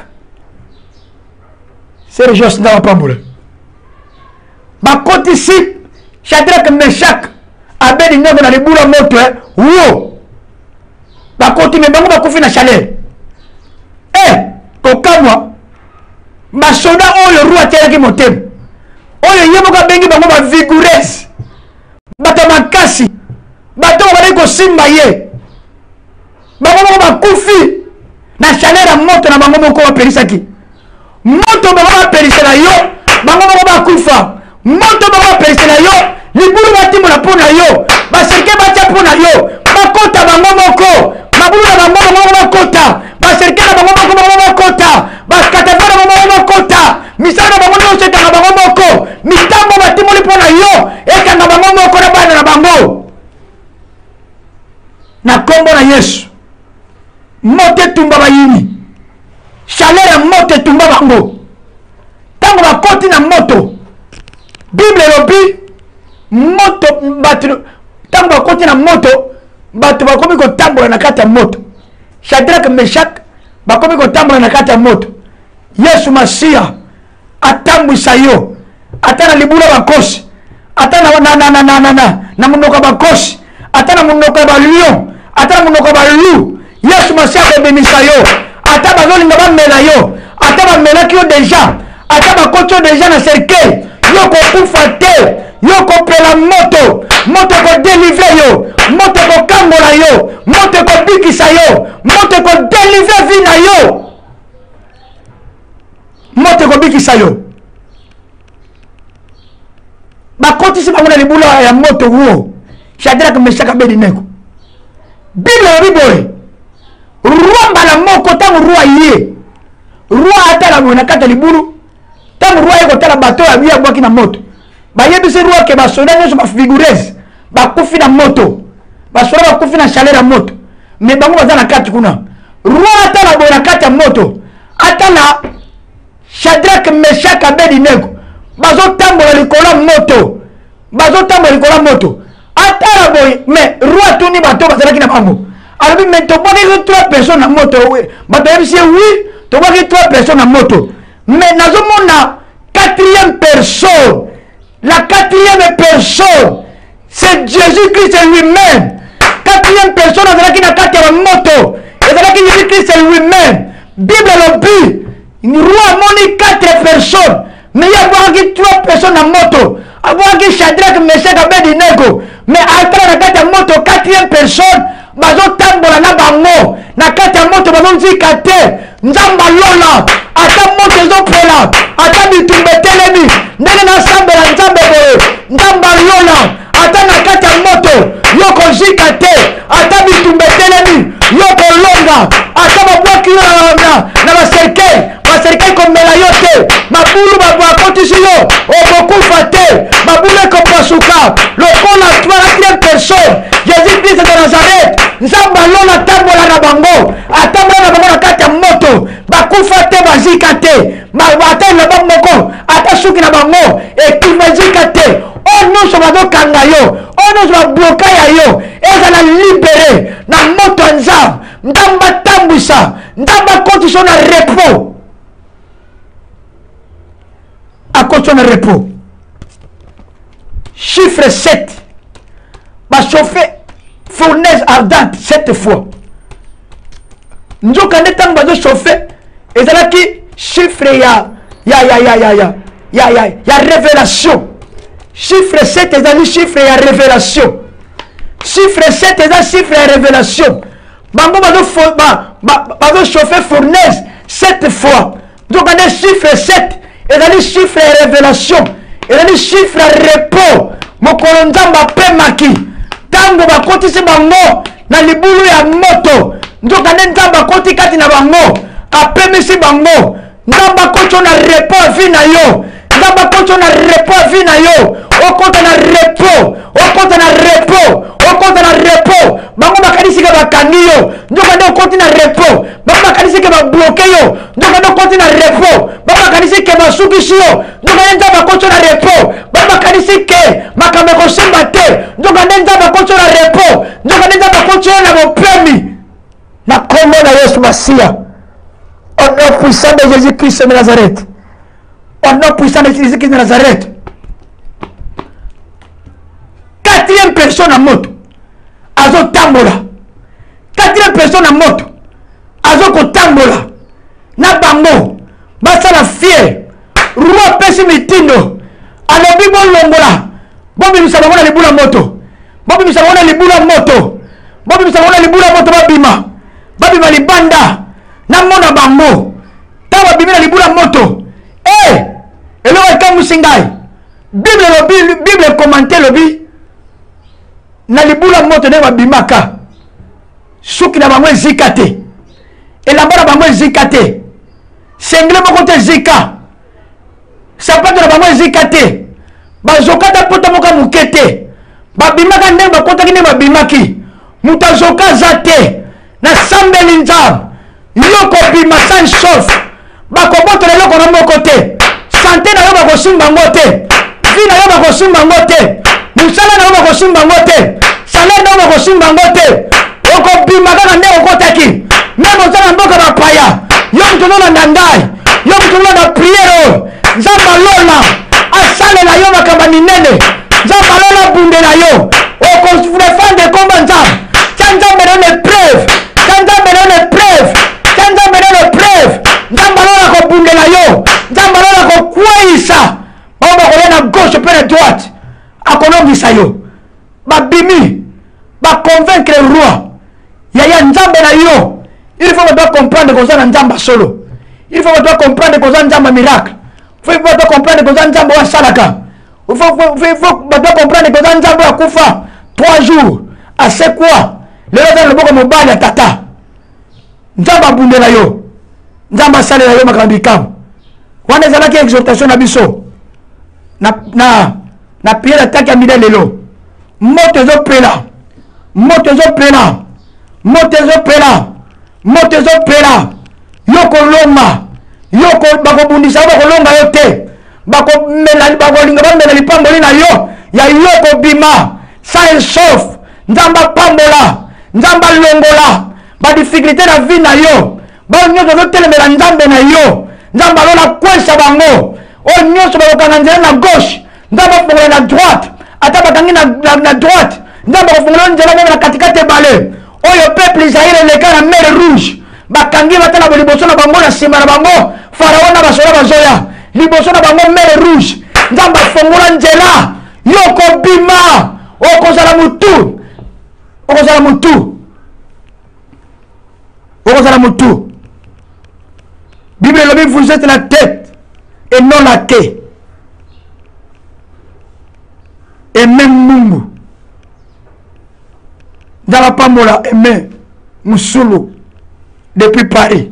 Sergio Sindama Pambola bakotisi Shadrach Meshach Abednego na libula moto eh wo bakoti me bango bakufi na chaleur eh kokamwa basoda oyo roi atelaki motema oyo yemoka bengi bango ba vigoureuse bato makasi bato bali kosimba ye bango bakufi na chaleur ya moto na bango moko bapelisaki moto bango bapelisa na yo bango moko bakufa moto bango bapelisa na yo libulu batimola mpo na yo baserike batya mpo na yo bakota bango moko mabulu na bango bango bakota baserike na bango moko bango bakota bakatava na bango bakota misala na bango nyonso ekanga bango moko mitambo batimoli mpo na yo ekanga bango moko na bana na bango na kombo na Yesu moto etumba bayini chaleur ya moto etumba bango ntango bakoti na moto bible elobi moto bato ntango bakoti na moto bato bakomi kotambola na kati ya moto Shadrach Meshach bakomi kotambola na kati ya moto Yesu Masiya atambwisa yo ata na libula bakosi ata na na na na na na na munoko bakosi ata na munoko ba lion ata na munoko ba loup Yesu Masiya abemisa yo ata bazolinga bamela yo ata bamelaki yo deja ata bakoti yo deja na cercueil yo kokufa te yo kopela moto moto kodelivre yo moto kokambola yo moto kobikisa yo moto kodelivre vi na yo moto kobikisa yo bakotisi bango na libula ya moto wo Shadrach Meshach Abednego bible elobi boye roi mbala moko ntango roi ye roi atala boye na kati ya libulu tant roi est côté la bateau à lui à boire qui na moto ba yebisi roi que ba soda nyo ba figureuse ba kufi na moto ba soda ba kufi na chaleur na moto mais bango baza na kati kuna roi ata la boya na kati ya moto ata na Shadrach Meshach Abednego bazo tambola likolo moto bazo tambola likolo moto ata la boya mais roi tuni bato bazala ki na bango alors mais to boni trois personnes na moto bato yebisi oui to boni trois personnes na moto mais nazo mona quatrième personne. La quatrième personne, c'est Jésus-Christ lui-même. Quatrième personne, c'est la quatrième moto. Et c'est Jésus-Christ lui-même. Bible le dit, roi moni quatre personnes. Mais il y a trois personnes en moto. Avoir qui Shadrach, Meshach, Abednego. Mais après la quatrième moto, quatrième personne, bazo tambola na bango. Na quatrième moto, bazo zikate. Nzamba lola. Ata moto zo pola. Ata bitumbe telemi. Ndenge na sambe la nzambe boye. Nzamba lola. Ata na kati ya moto. Yoko zikate. Ata bitumbe telemi. Yoko longa. Ata mabwaki na na baserikali. Baserikali komela yote. Mabulu babwa kotisi yo. Okokufa te. Mabulu ekopasuka. Lokola quatrième personne. Jésus-Christ de Nazareth. Nzamba lola tambola na bango. Atambola na bango na kati ya moto. Bakufa te bazika te. Ata na bango. Ata suki na bango. Ekimazika te. O nyonso bazokanga yo. O nyonso babloka ya yo. Ezala libéré. Na moto ya nzambe. Ndamba tambwisa. Ndamba kotisa na repos. Akotisa na repos. Chiffre sept. Ba chauffer fournaise ardente sept fois. Nzoka ndetango bazo chauffer. Ezalaki chiffre ya ya ya ya ya ya ya ya ya révélation. Chiffre sept est un chiffre ya révélation. Chiffre sept est un chiffre ya révélation. Bango bazo ba bazo chauffer fournaise sept fois. Donc un chiffre sept est un chiffre ya révélation. Et un chiffre ya repos. Mokolo nzamba pe maki. Tango bakotisi bango na libulu ya moto. Nzoka nzamba koti kati na bango. Apemisi bango. Nzamba kocho na repos vi na yo. Nzamba kocho na repos vi na yo. Okota na repos. Okota na repos. Okota na repos. Bango bakanisi ke bakangi yo. Nzoka ndo koti na repos. Bango bakanisi ke babloke yo. Nzoka ndo koti na repos. Bango bakanisi ke basukisi yo. Nzoka nzamba kocho na repos. Bango bakanisi ke makambe kosemba te. Nzoka nzamba kocho na repos. Nzoka nzamba kocho na bopemi. Na kombo na Yesu Masia. Au nom puissant de Jésus-Christ de Nazareth. Au nom puissant de Jésus-Christ de Nazareth. Quatrième personne en moto. Azo tambola. Quatrième personne en moto. Azo ko tambola. Na bango. Basa la fier. Roi pesi mitindo. Alobi bon longola. Bobi misabona libula moto. Bobi misabona libula moto. Bobi misabona libula moto babima. Babi malibanda. Na mona bango. Tawa bimina libula moto. Eh! Elo ekamu singai. Bible lobi, Bible commenter lobi. Na libula moto ne babimaka. Suki na bango ezikate. Elabora bango ezikate. Sengle moko te zika. Sapato na bango ezikate. Bazokata pota moka mukete. Babimaka ndenge bakota kine babimaki. Mutazoka zate. Na sambeli nzam. Yoko bima sans sauf. Bakoboto na yoko na moko te. Santé na yo bakosimba ngote. Vie na yo bakosimba ngote. Musala na yo bakosimba ngote. Salaire na yo bakosimba ngote. Oko bima kaka nde okotaki. Même ozana mboka bapaya. Yo mtono na ndandai. Yo mtono na priero. Nzamba lola. Asale na yo makamba minene. Nzamba lola bunde na yo. Oko defendre komba nzamba. Nzamba na preuve. Nzamba na preuve. Nzamba na preuve. Nzamba lola ko bunde na yo. Nzamba lola ko kwaisa. Baba ko na gauche pe na droite. Akonongisa yo. Babimi. Ba convaincre le roi. Yaya nzamba na yo. Il faut que tu comprendre que ça nzamba solo. Il faut que tu comprendre que ça nzamba miracle. Il faut que tu comprendre que ça nzamba wa salaka. Il faut que tu comprendre que ça nzamba wa kufa trois jours. À c'est quoi? Le reste le boko mobile ya tata. Nzamba bunde na yo. Nzamba sale na yo makambikam. wana ezalaki exhortation na biso na na na prière attaque ya mide lelo moto ezopela moto ezopela moto ezopela moto ezopela yo kolonga yo bakobundisa bakolonga yo te bakomela bakolinga bamela lipamboli na yo ya yo kobima sa esof nzamba pambola nzamba longola ba difficulté na vie na yo ba nyonso zotelemela nzambe na yo nzamba lola kwesa bango o nyonso bakokanga nzela na gauche nzamba fongola na droite ata bakangi na, na, na droite nzamba kofongola nzela meme na katikati ebale oyo peuple Israël eleka na mer rouge bakangi batala liboso na bango na nsima na bango farao na basoda bazoya liboso na bango mer rouge nzamba fongola nzela yo kobima okozala mutu okozala mutu okozala mutu. Bible le dit vous êtes la tête et non la queue. Et même Mungu dans la Pamola et même Moussulu depuis Paris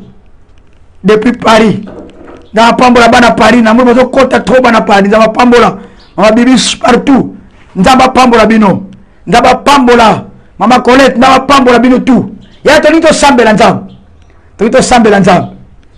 depuis Paris dans la Pamola bana Paris na mwe bazo kota trop bana Paris dans la Pamola on bibi partout dans la Pamola bino dans la Pamola mama Colette dans la Pamola bino tout ya to nito sambela nzambe to nito sambela nzambe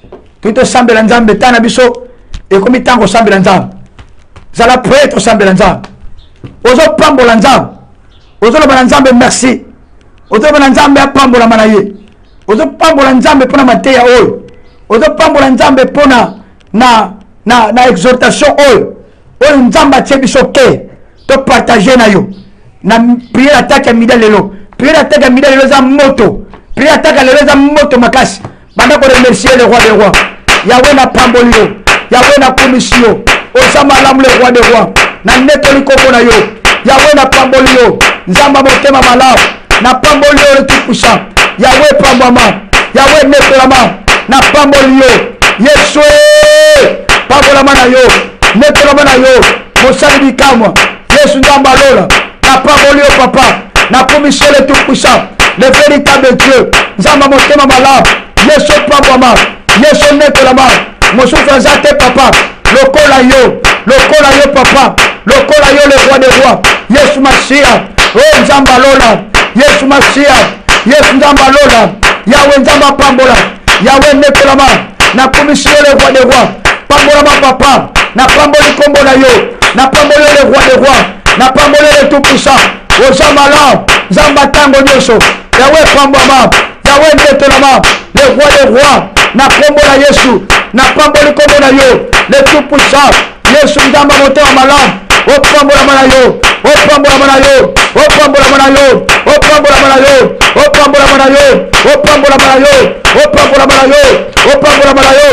to nito sambela nzambe tana biso e komi tango sambela nzambe zala prêt to sambela nzambe ozo pambola nzambe ozo loba nzambe merci ozo loba nzambe apambola manaye ozo pambola nzambe pona mateya oyo ozo pambola nzambe pona na na na exhortation oyo oyo nzambe atie biso ke to partager na yo na prière attaque ya mida lelo prière attaque ya mida lelo za moto prière attaque lelo za moto makasi banda ko remercier le roi des rois Yahweh na pamboli yo Yahweh na commission oza malamu le roi des rois na netoli kombo na yo Yahweh na pamboli yo nzamba motema malamu na pamboli yo le tout puissant Yahweh pambwama Yahweh netolama na pamboli yo Yesu pambolama na yo netolama na yo mosali bikamwa Yesu nzamba lola na pamboli yo papa na commission le tout puissant le véritable Dieu nzamba motema malamu Yesu pambwama Yesu netolama mosusu aza te papa lokola yo lokola yo papa lokola yo le roi des rois Yesu Masiya o nzamba lola Yesu Masiya Yesu nzamba lola Yahweh nzamba pambola Yahweh netolama na commission le roi des rois pambola ma papa na pamboli kombo na yo na pamboli le roi des rois na pamboli le tout puissant o zamala nzamba tango nyonso Yahweh pamboma Yahweh netolama le roi des rois na kombo na Yesu na pamboli kombo na yo le tout puissant Yesu nzamba motema malamu o pambola mana yo o pambola mana yo o pambola mana yo o pambola mana yo o pambola mana yo o pambola mana yo o pambola mana yo o pambola mana yo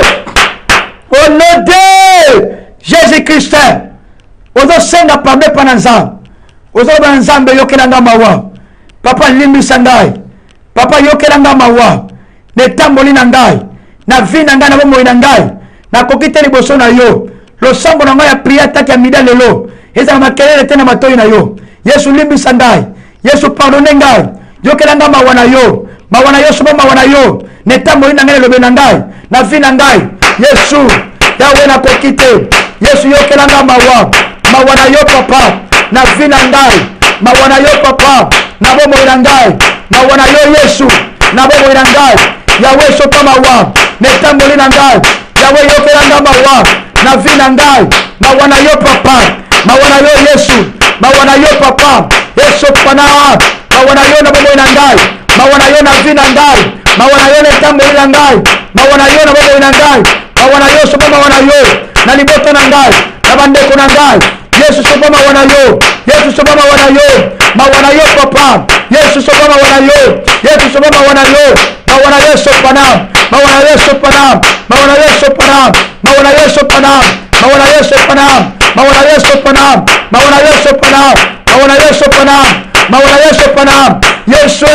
au nom de Jésus-Christ ozo senga pambe pana nzambe ozo bana nzambe yokelanga mawa papa limbisa ngai papa yokelanga mawa netamboli na ngai na vi na ngai na bomoi na ngai nakoki te liboso na yo losambo na ngai ya prière attaque ya mida lelo ezala makelele te na matoi na yo Yesu limbisa ngai Yesu pardonne ngai yokelanga mawa na yo mawa na yo sobo mawa na yo netamboli na ngai elobe na ngai na vi na ngai Yesu Yahweh nakoki te Yesu yokelanga mawa mawa na yo papa na vi na ngai mawa na yo papa na bomoi na ngai mawa na yo Yesu na bomoi na ngai Yahweh sopa mawa netamboli na ngai Yahweh yokelanga mawa na vi na ngai mawa na yo papa mawa na yo Yesu mawa na yo papa Yesu pana mawa na yo na bomoi na ngai mawa na yo na vi na ngai mawa na yo netamboli na ngai mawa na yo na bomoi na ngai mawa na yo sopa mawa na yo na liboto na ngai na bandeko na ngai Yesu sopa mawa na yo Yesu sopa mawa na yo mawa na yo papa Yesu sopa mawa na yo Yesu sopa mawa na yo mawa na yo sopa na mawa na yo sopa na mawa na yo sopa na mawa na yo sopa na mawa na yo sopa na mawa na yo sopa na mawa na yo sopa na mawa na yo sopa na mawa na yo sopa na Yesu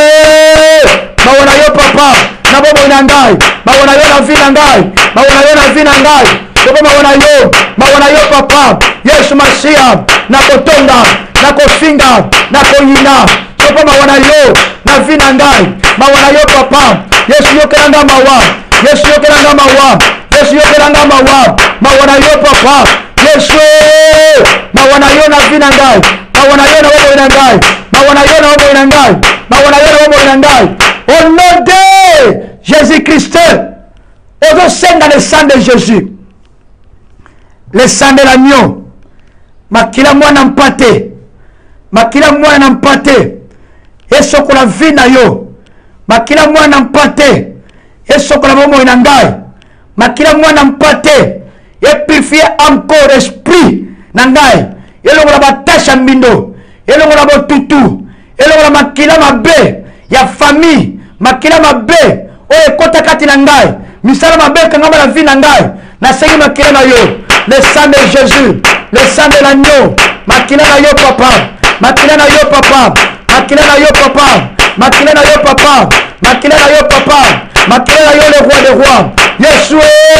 mawa na yo papa na bobo na ngai mawa na yo na vi na ngai mawa na yo na vi na ngai sopa mawa na yo mawa na yo papa Yesu Masiya na kotonda na kofinga na koyina sopa mawa na yo na vi na ngai mawa na yo papa Yesu yokelanga mawa Yesu yokelanga mawa Yesu yokelanga mawa mawa na yo papa Yesu mawana yo na vina ngai mawana yo na bobo na ngai mawana yo na bobo na ngai mawana yo na bobo na ngai au nom de Jésus-Christ ozo senga le sang de Jésus le sang de l'agneau makila mwana mpate makila mwana mpate esokola vi na yo makila mwana mpate esokola bomo na ngai makila mwana mpate epurifie encore esprit na ngai elongola batasha mbindo elongola botutu elongola makila mabe ya famille makila mabe oyo ekota kati na ngai misala mabe kangama na vi na ngai nasengi makila na yo le sang de Jésus le sang de l'agneau makila na yo papa makila na yo papa makila na yo papa makila na yo papa makila na yo papa makila na yo le roi des rois Yesu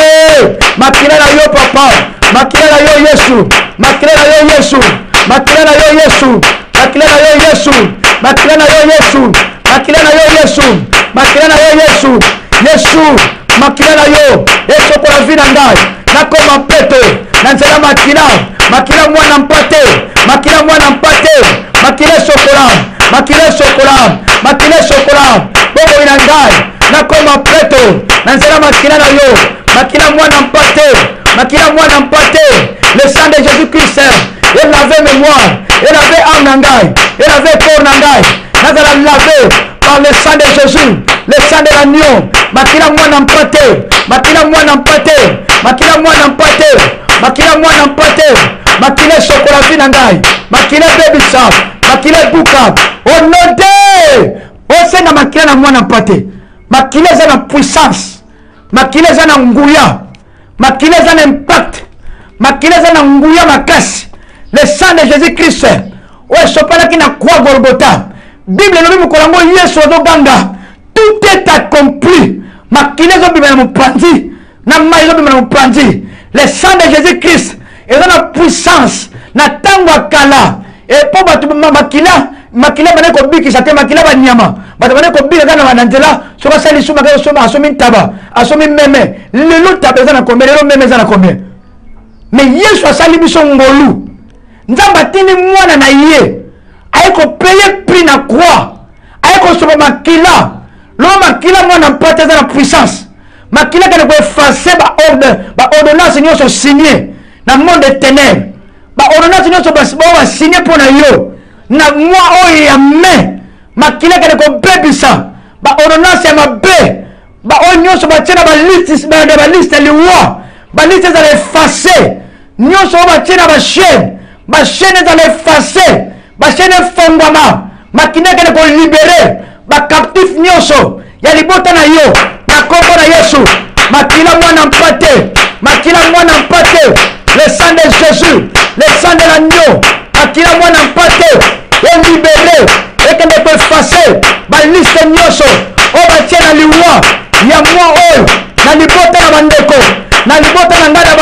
makila na yo papa makila na yo Yesu makila na yo Yesu makila na yo Yesu makila na yo Yesu makila na yo Yesu makila na yo Yesu makila na yo Yesu Yesu makila na yo esokola vi na ngai nakoma peto na nzela makila makila mwana mpate makila mwana mpate makila sokola makila sokola makila sokola bobo ina ngai nakoma peto na nzela makila na yo makila mwana mpate makila mwana mpate le sang de Jésus-Christ il avait mémoire il avait âme na ngai il avait corps na ngai nazala lavé par le sang de Jésus le sang de l'agneau makila mwana mpate makila mwana mpate makila mwana mpate makila mwana mpate makila sokola vi na ngai makila bebisa makila buka au nom de osenga makila na mwana mpate makila eza na puissance makila eza na nguya makila eza na impact makila eza na nguya makasi le sang de Jésus-Christ oyo esopelaki na croix Golgotha Bible elobi mokolo yango Yesu azoganga tout est accompli makila ezobima na mopanzi na mai ezobima na mopanzi le sang de Jésus-Christ eza na puissance na ntango ya kala epo bato makila makila bane kobikisa te makila banyama bato bane kobika kaka na bananzela soki asali suma kaka asomi ntaba asomi meme lelo taba eza na combien lelo meme eza na combien mais Yesu asali biso ngolu nzambe atindi mwana na ye aye kopeye prix na croix aye kosopa makila lo makila mwana mpate eza na puissance makila kende koefase baordonnance nyonso signé na monde de ténèbres baordonnance nyonso basigné mpo na yo na mwa oyo ya me makila kende kobebisa baordonnance ya mabe baoyo nyonso batie na baliste liwa baliste ezala efase nyonso oyo batie na bachaine bachaine ezala efase bachaine efongwama makila kende kolibere bacaptif nyonso ya libota na yo na kombo na Yesu makila mwana mpate makila mwana mpate le sang de Jésus le sang de l'agneau makila mwana mpate elibere ekende koefase baliste nyonso oyo batie na liwa ya mwa oyo na libota na bandeko na libota na ngai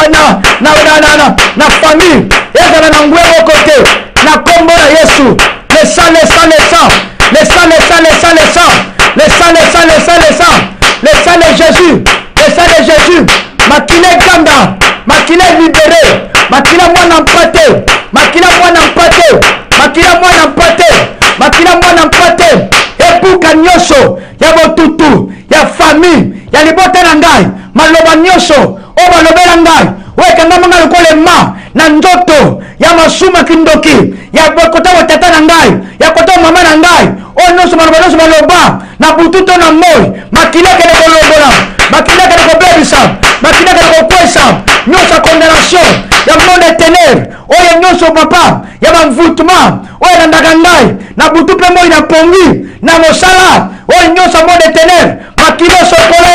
na famille ezala na ngwe moko te na kombo na Yesu le sang le sang le sang le sang le sang le sang le sang le sang le sang le sang le sang le sang de Jésus le sang de Jésus makila ganga makila libéré makila mwana mpate makila mwana mpate makila mwana mpate makila mwana mpate ebuka nyonso ya botutu ya famille ya libota na ngai maloba nyonso oyo balobela ngai oyo ekangama ngai lokola ema na nzoto ya masuma kindoki ya kota wa tata na ngai ya kota wa mama na ngai oyo nyonso maloba nyonso baloba na butu to na moi makila kende kolongola makila kende kobebisa makila kende kokwesa nyonso ya condamnation ya monde de ténèbres oyo nyonso papa ya bamvutema oyo elandaka ngai na butu mpe moi na pongi na mosala oyo nyonso ya monde de ténèbres makila sokolo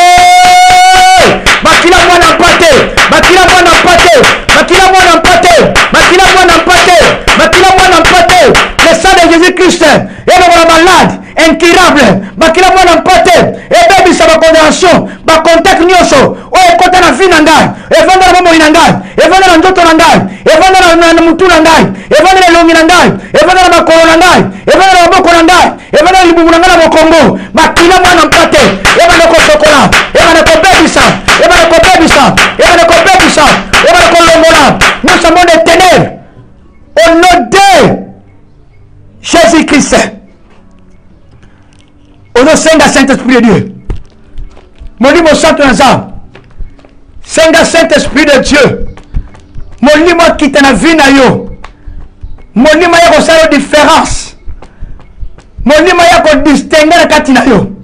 makila mwana mpate makila mwana mpate makila mwana mpate makila mwana mpate makila mwana mpate le sang de Jésus-Christ elokola malade incurable makila mwana mpate ebebisa bacondamnation bacontact nyonso oyo ekota na vi na ngai evanda na bomoi na ngai evanda na nzoto na ngai evanda na mutu na ngai evanda na elongi na ngai evanda na makolo na ngai evanda na maboko na ngai evanda na libumu na ngai na mokongo makila mwana mpate ebanda kosokola ebanda kobebisa ebanda kobebisa ebanda kobebisa ebanda kolo Senga Saint-Esprit de Dieu. Molimo Santo Nazam. Senga Saint-Esprit de Dieu. Molimo kita na vie na yo. Molimo ya kosala différence. Molimo ya ko distinguer na kati na yo.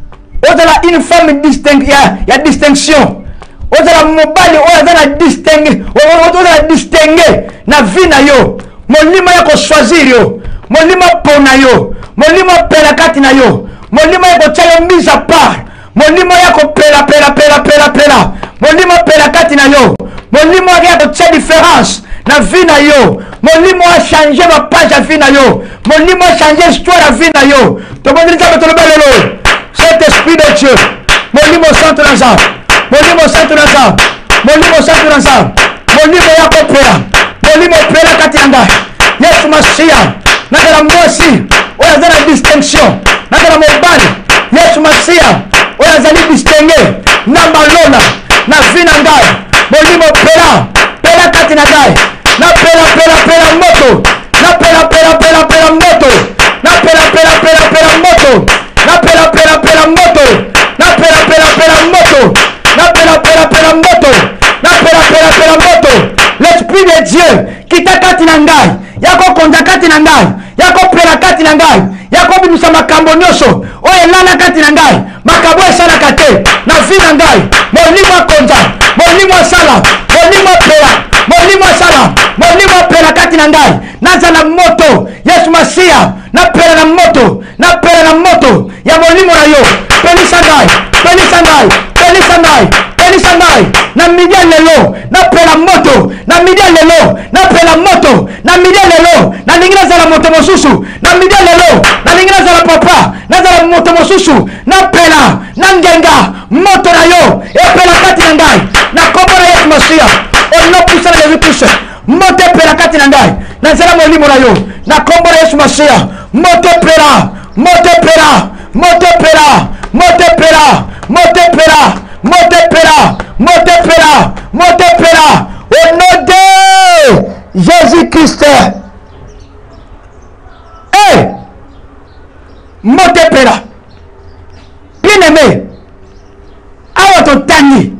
Ozala une femme distingue ya ya distinction. Ozala mobali ozala distinguer. Ozala distinguer na vie na yo. Molimo ya ko choisir yo. Molimo pona yo. Molimo pela kati na yo. Molimo ya ko tia yo mise à part. Molimo ya ko pela pela pela pela pela. Molimo pela kati na yo. Molimo ya ko tia différence na vie na yo. Molimo a changer ma page à vie na yo. Molimo a changer histoire à vie na yo. To bon dire ça to le belelo. Cet esprit de Dieu. Molimo Santo Nazam. Molimo Santo Nazam. Molimo Santo Nazam. Molimo ya ko pela. Molimo pela kati na ngai. Yesu Masiya. Na kala mbosi. Oya zana distinction. Na kala mobali. Yesu Masiya. Oya zali distinguer. Na malona. Na vie na ngai. Molimo pela. Pela kati na ngai. Na pela pela pela moto. Na pela pela pela pela moto. Na pela pela pela pela moto. Na pela pela pela moto. Na pela pela pela moto. Na pela pela pela moto. Na pela pela pela moto. L'esprit de Dieu qui t'a kati na ngai. Yako konza kati na ngai. Yako pela kati na ngai. Yako bimisa makambo nyonso. Oye lana kati na ngai. Makambo esala kate. Na vie na ngai. Molimo konza. Molimo sala. Molimo pela. Molimo sala. Molimo pela kati na ngai. Nazala moto. Yesu Masiya. Na pela na moto. Na pela na moto. Ya molimo na yo. Pelisa ngai. Pelisa ngai. Pelisa ngai. Pelisa ngai. Na midia lelo. Na pela moto. Na midia lelo. Na pela moto. Na midia lelo. Na lingina zala moto mosusu. Na midia lelo. Na lingina zala papa. Na zala moto mosusu. Na pela. Na ngenga. Moto na yo. E pela kati na ngai. Na kombo na Yesu Masiya. O no pusa na Yesu Kristo. Moto pela kati na ngai. Na zala molimo na yo. Na kombo na Yesu Masiya. Moto pela. Moto pela. Moto pela. Moto pela. Moto pela. Moto pela. Moto pela. Moto pela. Au nom de Jésus-Christ. Hey! Moto pela. Bien-aimé. Awa ton tani.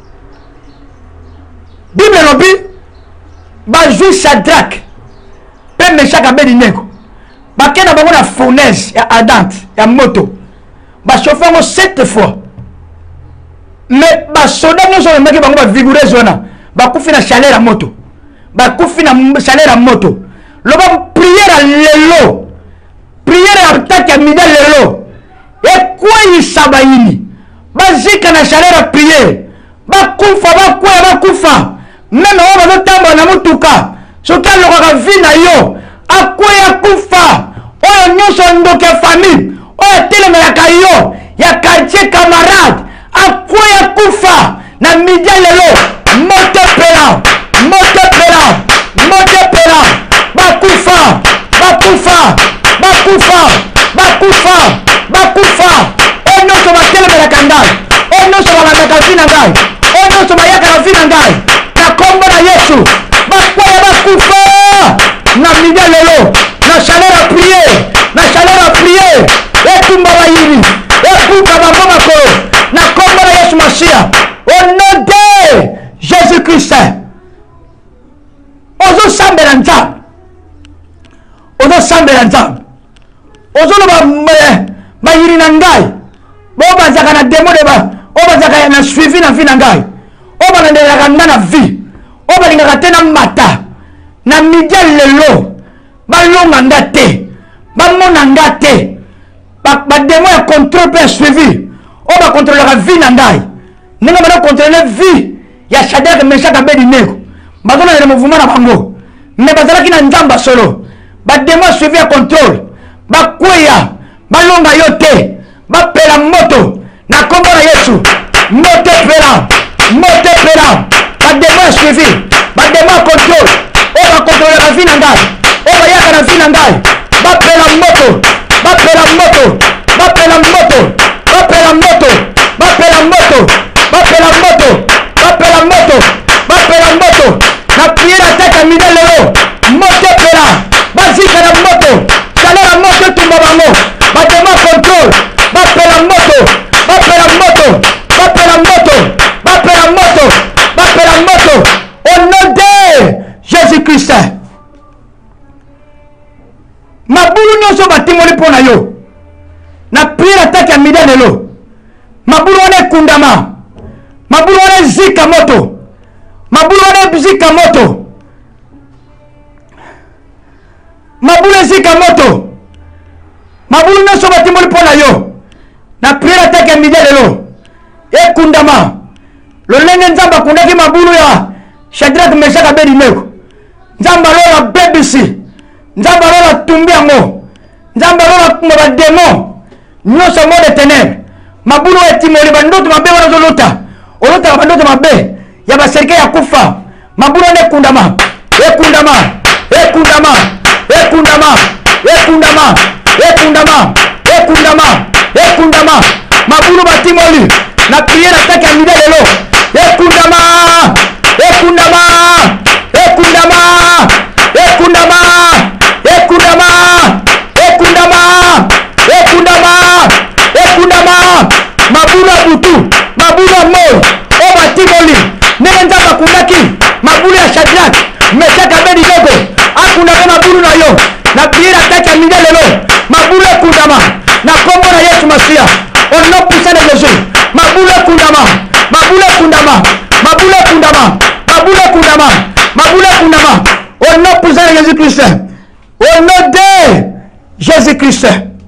Bible lobi. Ba juge Shadrach. Pe Meshach Abednego. Ba kena bango na fournaise ya ardente ya moto. Ba chauffer ngo sept fois. Mais ba soda nyonso le maki bango ba vigourer zona. Ba kufi na chaleur ya moto. Ba kufi na chaleur ya moto. Loba prière à lelo. Prière à taki ya mida lelo. E kwa yisaba yini. Ba zika na chaleur ya prière. Ba kufa ba kwa ba kufa. Même on va tamba na mutuka. Soka lokaka vie na yo. Akwya kufa. Oyo nyonso ndoke famille. Oyo telemelaka yo. Ya quartier camarade. Akwya kufa. Na media lelo. Moto pela. Moto pela. Moto pela. Bakufa. Bakufa. Bakufa. Bakufa. Bakufa. Oyo nyonso batelemelaka ngai. Oyo nyonso balandaka vie na ngai. Oyo nyonso bayaka na vie na ngai. Na kombo na Yesu. Bakwya bakufa. Na media lelo. Na chaleur à prier. Na chaleur à prier. Et tout m'a yiri. Et tout m'a mamako. Na kombo na Yesu Masiya. Au nom de Jésus-Christ. Ozo sambela nzambe. Ozo sambela nzambe. Ozo lo ba ba yiri na ngai. Bo bazaka na demo de ba. O bazaka na suivi na vie na ngai. O ba na na na vie. O ba linga tena mata. Na media lelo. Balonga ngate. Bamona ngate. Ba ba demo ya contrôle pe suivi. O ba contrôler la vie na ngai. Ninga ba contrôler vie ya Shadrach Meshach Abednego. Bazona le mouvement na bango. Mais bazalaki na nzamba solo. Ba demo suivi ya contrôle. Ba kweya. Balonga yote. Ba pela moto. Na kombo na Yesu. Moto pela. Moto pela. Ba demo suivi. Ba demo contrôle. O ba contrôler la vie na ngai. O ba yaka na vie na ngai. Ba pela moto. Ba pela moto. Ba pela moto. Ba pela moto. Ba pela moto. Ba pela moto. Ba pela moto. Ba pela moto. Na prière à tête à midi lelo. Moto pela. Ba zika na moto. Chaleur à moto tumba bango. Ba dema contrôle. Ba pela ekundama mabulu wana zika moto mabulu wana zika moto mabulu zika moto mabulu nyonso batimboli mpona yo na priere atake ya midi lelo ekundama lolenge nzambe akundaki mabulu ya Shadrach Meshach Abednego nzambe alola bebisi nzambe alola tumbi yango nzambe alola bademo nyonso mo de ténèbres mabulu etimoli bandoto mabe wana ozolota olota bandoto mabe ya baserike ya kufa mabulu wana ekundama ekundama ekundama ekundama ekundama ekundama ekundama ekundama mabulu batimoli na priere atake ya midi lelo ekundama ekundama ekundama ekundama ekundama ekundama ekundama ekundama mabulu abutu mabulu amoi o batimoli ndenge nzambe akundaki mabulu ya Shadrach Meshach Abednego akundaka mabulu na yo na priere atake ya midi lelo mabulu ekundama na kombo na Yesu Masia au nom puissant de Jésus mabulu ekundama mabulu ekundama mabulu ekundama mabulu ekundama mabulu ekundama au nom puissant de Jésus Christ au nom de Jésus Christ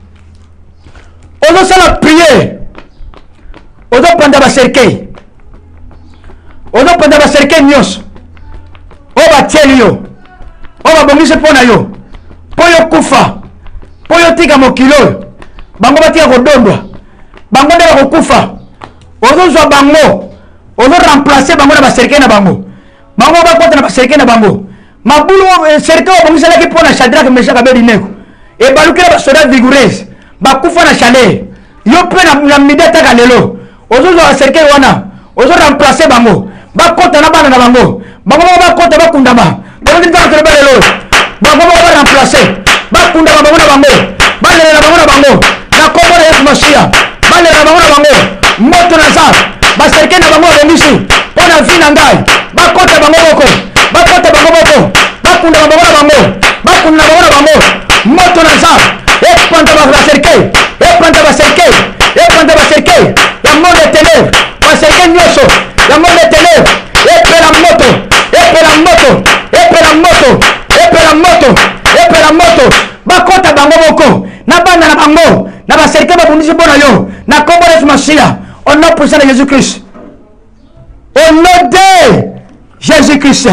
ozosala priere ozopanda baserikei ozopanda baserikei nyonso oyo batieli yo oyo babongisi mpo na yo mpo yo kufa mpo yo tika mokili oyo bango batika kodondwa bango nde bakokufa ozozwa bango ozoremplace bango na baserikei na bango bango bakota na baserikei na bango mabulu serikei babongiselaki mpo na Shadrach Meshach Abednego ebalukela basoda vigoureuse bakufa na chaleur yo mpe na midi ataka lelo ozozwa baserikei wana ozoremplace bango bakota na bana na bango bango bango bakota bakundama bango nzaka toloba lelo bango bango baremplace bakundama bango na bango balela bango na bango na kombo na Yesu Masia balela bango na bango moto na za baserikei na bango babongisi mpo na vi na ngai bakota bango boko bakota bango boko bakundama bango na bango bakunda bango na bango moto na za epanta baserikei epanta baserikei epanta baserikei ya monde de ténèbres baserikei nyonso ya monde de ténèbres epela moto epela moto epela moto epela moto epela moto bakota bango boko na bana na bango na baserikei babundisi mpo na yo na kombo na Yesu Masia au nom puissant de Jésus Christ au nom de Jésus Christ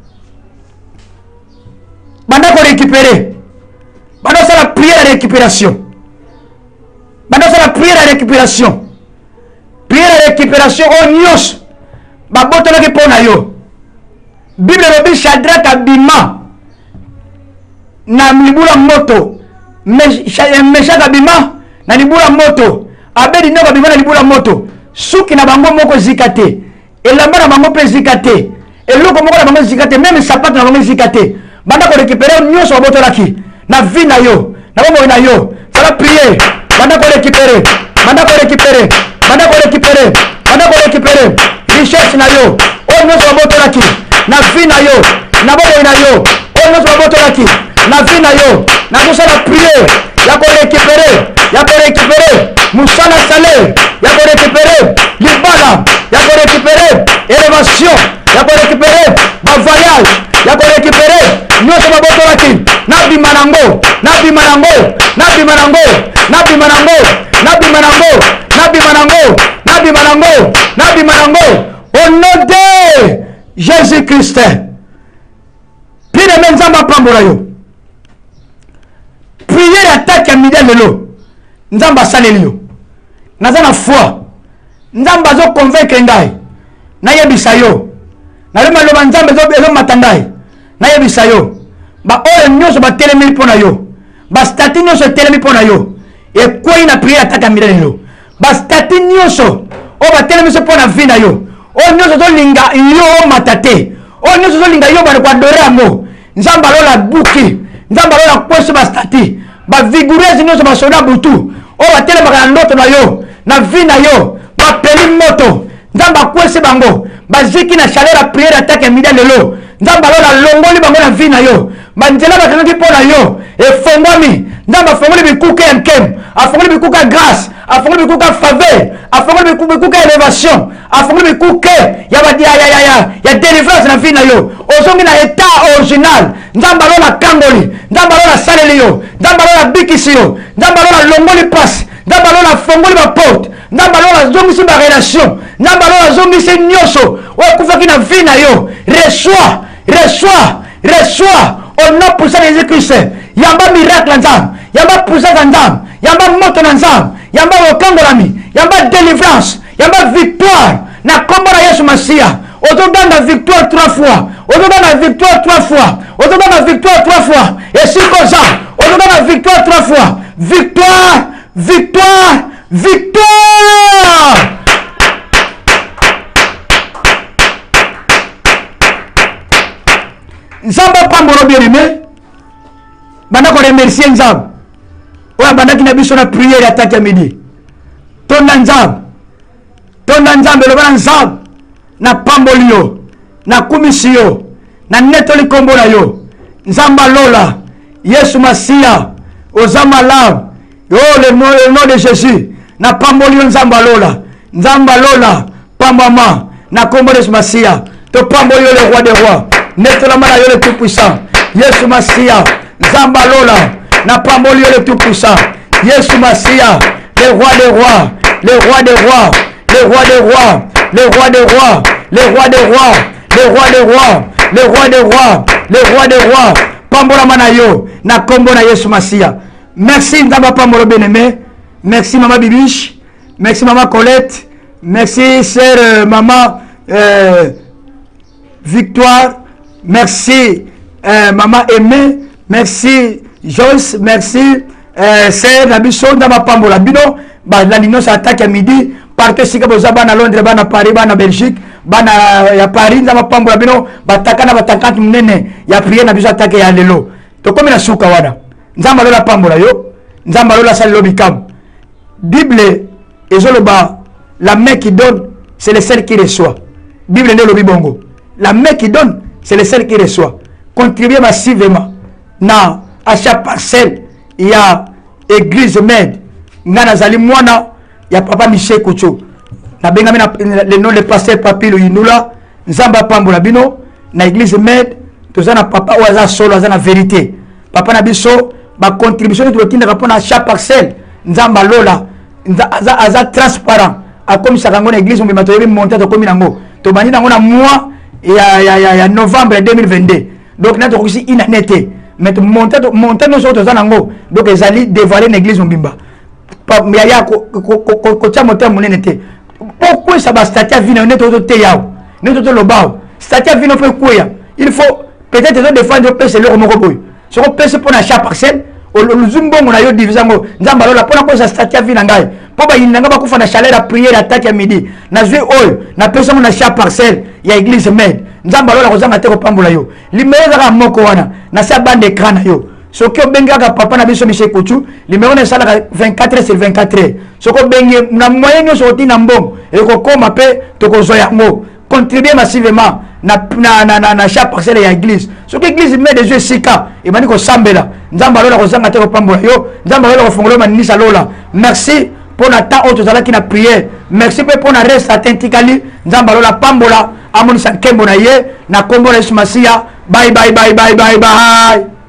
banda ko récupérer banda sala prière de récupération banda sala prière de récupération prière de récupération au nyonso babotolaki mpo na yo Bible elobi Shadrach abima na libula moto Meshach abima na libula moto Abednego abima na libula moto suki na bango moko zika te elamba na bango mpe zika te eloko moko na bango zika te même sapato na bango zika te banda ko récupérer nyonso babotolaki na vie na yo na bomoi na yo sala prier banda ko récupérer banda ko récupérer banda ko récupérer banda ko récupérer richesse na yo o nyonso babotolaki na vie na yo na bomoi na yo o nyonso babotolaki na vie na yo na kosala prier ya ko récupérer ya ko récupérer musala salaire ya ko récupérer libala ya ko récupérer élévation ya ko récupérer ba voyage ya ko récupérer nyonso babotolaki na bima nango na bima nango na bima nango na bima nango na bima nango na bima nango na bima nango na bima nango au nom de Jésus Christ pire men nzamba pambola yo prière attaque ya midi lelo nzamba saleli yo naza na foi nzamba zo convaincre ngai na yebisa yo na lema loba nzamba zo ezo matangai na yebisa yo ba oyo nyonso batelemi mpo na yo ba stati nyonso etelemi mpo na yo ekwei na prière attaque ya midi lelo ba stati nyonso oyo batelemi so mpo na vie na yo oyo nyonso zolinga yo omata te oyo nyonso zolinga yo bana kuadore yango nzamba alola buki nzamba alola kwesi bastati bavigoureuse nyonso basoda butu oyo batelemaka na ndoto na yo na vie na yo bapeli moto nzamba akwesi bango baziki na chaleur ya prière attaque ya midi lelo nzamba alola longoli bango na vie na yo banzela bakangaki mpo na yo efongwami nzambe afongoli bikuka ya nkemu afongoli bikuka ya grâce afongoli bikuka ya faveur afongoli bikuka ya élévation afongoli bikuka ya délivrance na vie na yo ozongi na état original nzambe alola kangoli nzambe alola saleli yo nzambe alola bikisi yo nzambe alola longoli pasi nzambe alola fongoli baporte nzambe alola zongisi barelation nzambe alola zongisi nyonso oyo ekufaki na vie na yo reçois reçois reçois au nom puissant de Jésus-Christ yamba miracle nzambe yamba puissance nzambe yamba moto na nzambe yamba okangolami yamba délivrance yamba victoire na kombo na Yesu Masia ozoganga victoire trois fois ozoganga victoire trois fois ozoganga victoire trois fois et si comme ça ozoganga victoire trois fois victoire victoire victoire. Nzamba pambolo bien aimé bana ko remercier nzamba oya bana ki na biso na prière attaque à midi tonda nzamba tonda nzamba le bana nzamba na pambolio na kumisio na netoli kombo na yo nzamba lola Yesu Masia ozama la oh le nom de Jésus na pambolio nzamba lola nzamba lola pambama na kombo de Yesu Masia to pambolio le roi des rois netola mala yo le tout puissant Yesu Masia nzamba lola na pambolio le tout puissant Yesu Masia le roi des rois le roi des rois le roi des rois le roi des rois le roi des rois le roi des rois le roi des rois le roi des rois pambola mana yo na kombo na Yesu Masia. Merci nzamba pambolo bien-aimé, merci maman Bibiche, merci maman Colette, merci sœur euh, maman euh, Victoire, merci euh, maman Aimé, merci Joyce, merci euh, sœur Nabiso nzamba pambola bino ba la ligne s'attaque à midi parce que boza bana Londres bana Paris bana Belgique bana ya Paris nzamba pambola bino batakana batakati munene ya prier na biso attaque ya lelo to comme na suka wana nzamba lola pambola yo nzamba lola sali bikam Bible ezoloba la main qui donne c'est le seul qui reçoit. Bible ne lobi bongo la main qui donne c'est le seul qui reçoit. Contribuez massivement na à chaque parcelle il y a église Med ngana zali mwana ya papa Michel Koucho na benga le nom de pasteur Papilo Yinula nzamba pambola bino na église Med tozana papa oaza solo azana vérité papa na biso ba contribution to kinda kapona chaque parcelle nzamba lola aza aza transparent a comme ça ngona église mbima to yebi monter to komi nango to bani nango na mois ya ya ya, ya novembre deux mille vingt-deux donc na to kosi inanete mais to monter to monter no so to zana ngo donc ezali dévoiler l'église mbimba pa ya ya ko ko ko cha monter monene te pourquoi ça ba statia vina ne to to te yao ne to to lobao statia vina peut quoi il faut peut-être de défendre pèse le moko boy so ko pèse pour na chaque parcelle o luzumbongo na yo divisango nzamba lola pona ko sa statia vina ngai po ba yinanga ba kufa na chaleur à prière attaque à midi na zwe oil na pèse mo na chaque parcelle ya église Med nzamba lola ko zanga te ko pambola yo limeza ka moko wana na sa bande écran na yo soki obengaka papa na biso Michel Kouchou numéro na esalaka vingt-quatre heures sur vingt-quatre heures soki obenge na moyen nyonso otina mbongo ekokoma mpe tokozwa yango contribuer massivement na na na na, na chaque parcelle ya église soki église Med de Dieu sika ebandi kosambela nzamba lola kozanga te kopambola yo nzamba lola kofongola maninisa lola. Merci pour la temps où tozalaki na prière, merci pour na reste atentikali nzamba lola pambola amonisa nkembo na ye na kombo na Yesu Masia. Bye bye bye bye bye bye.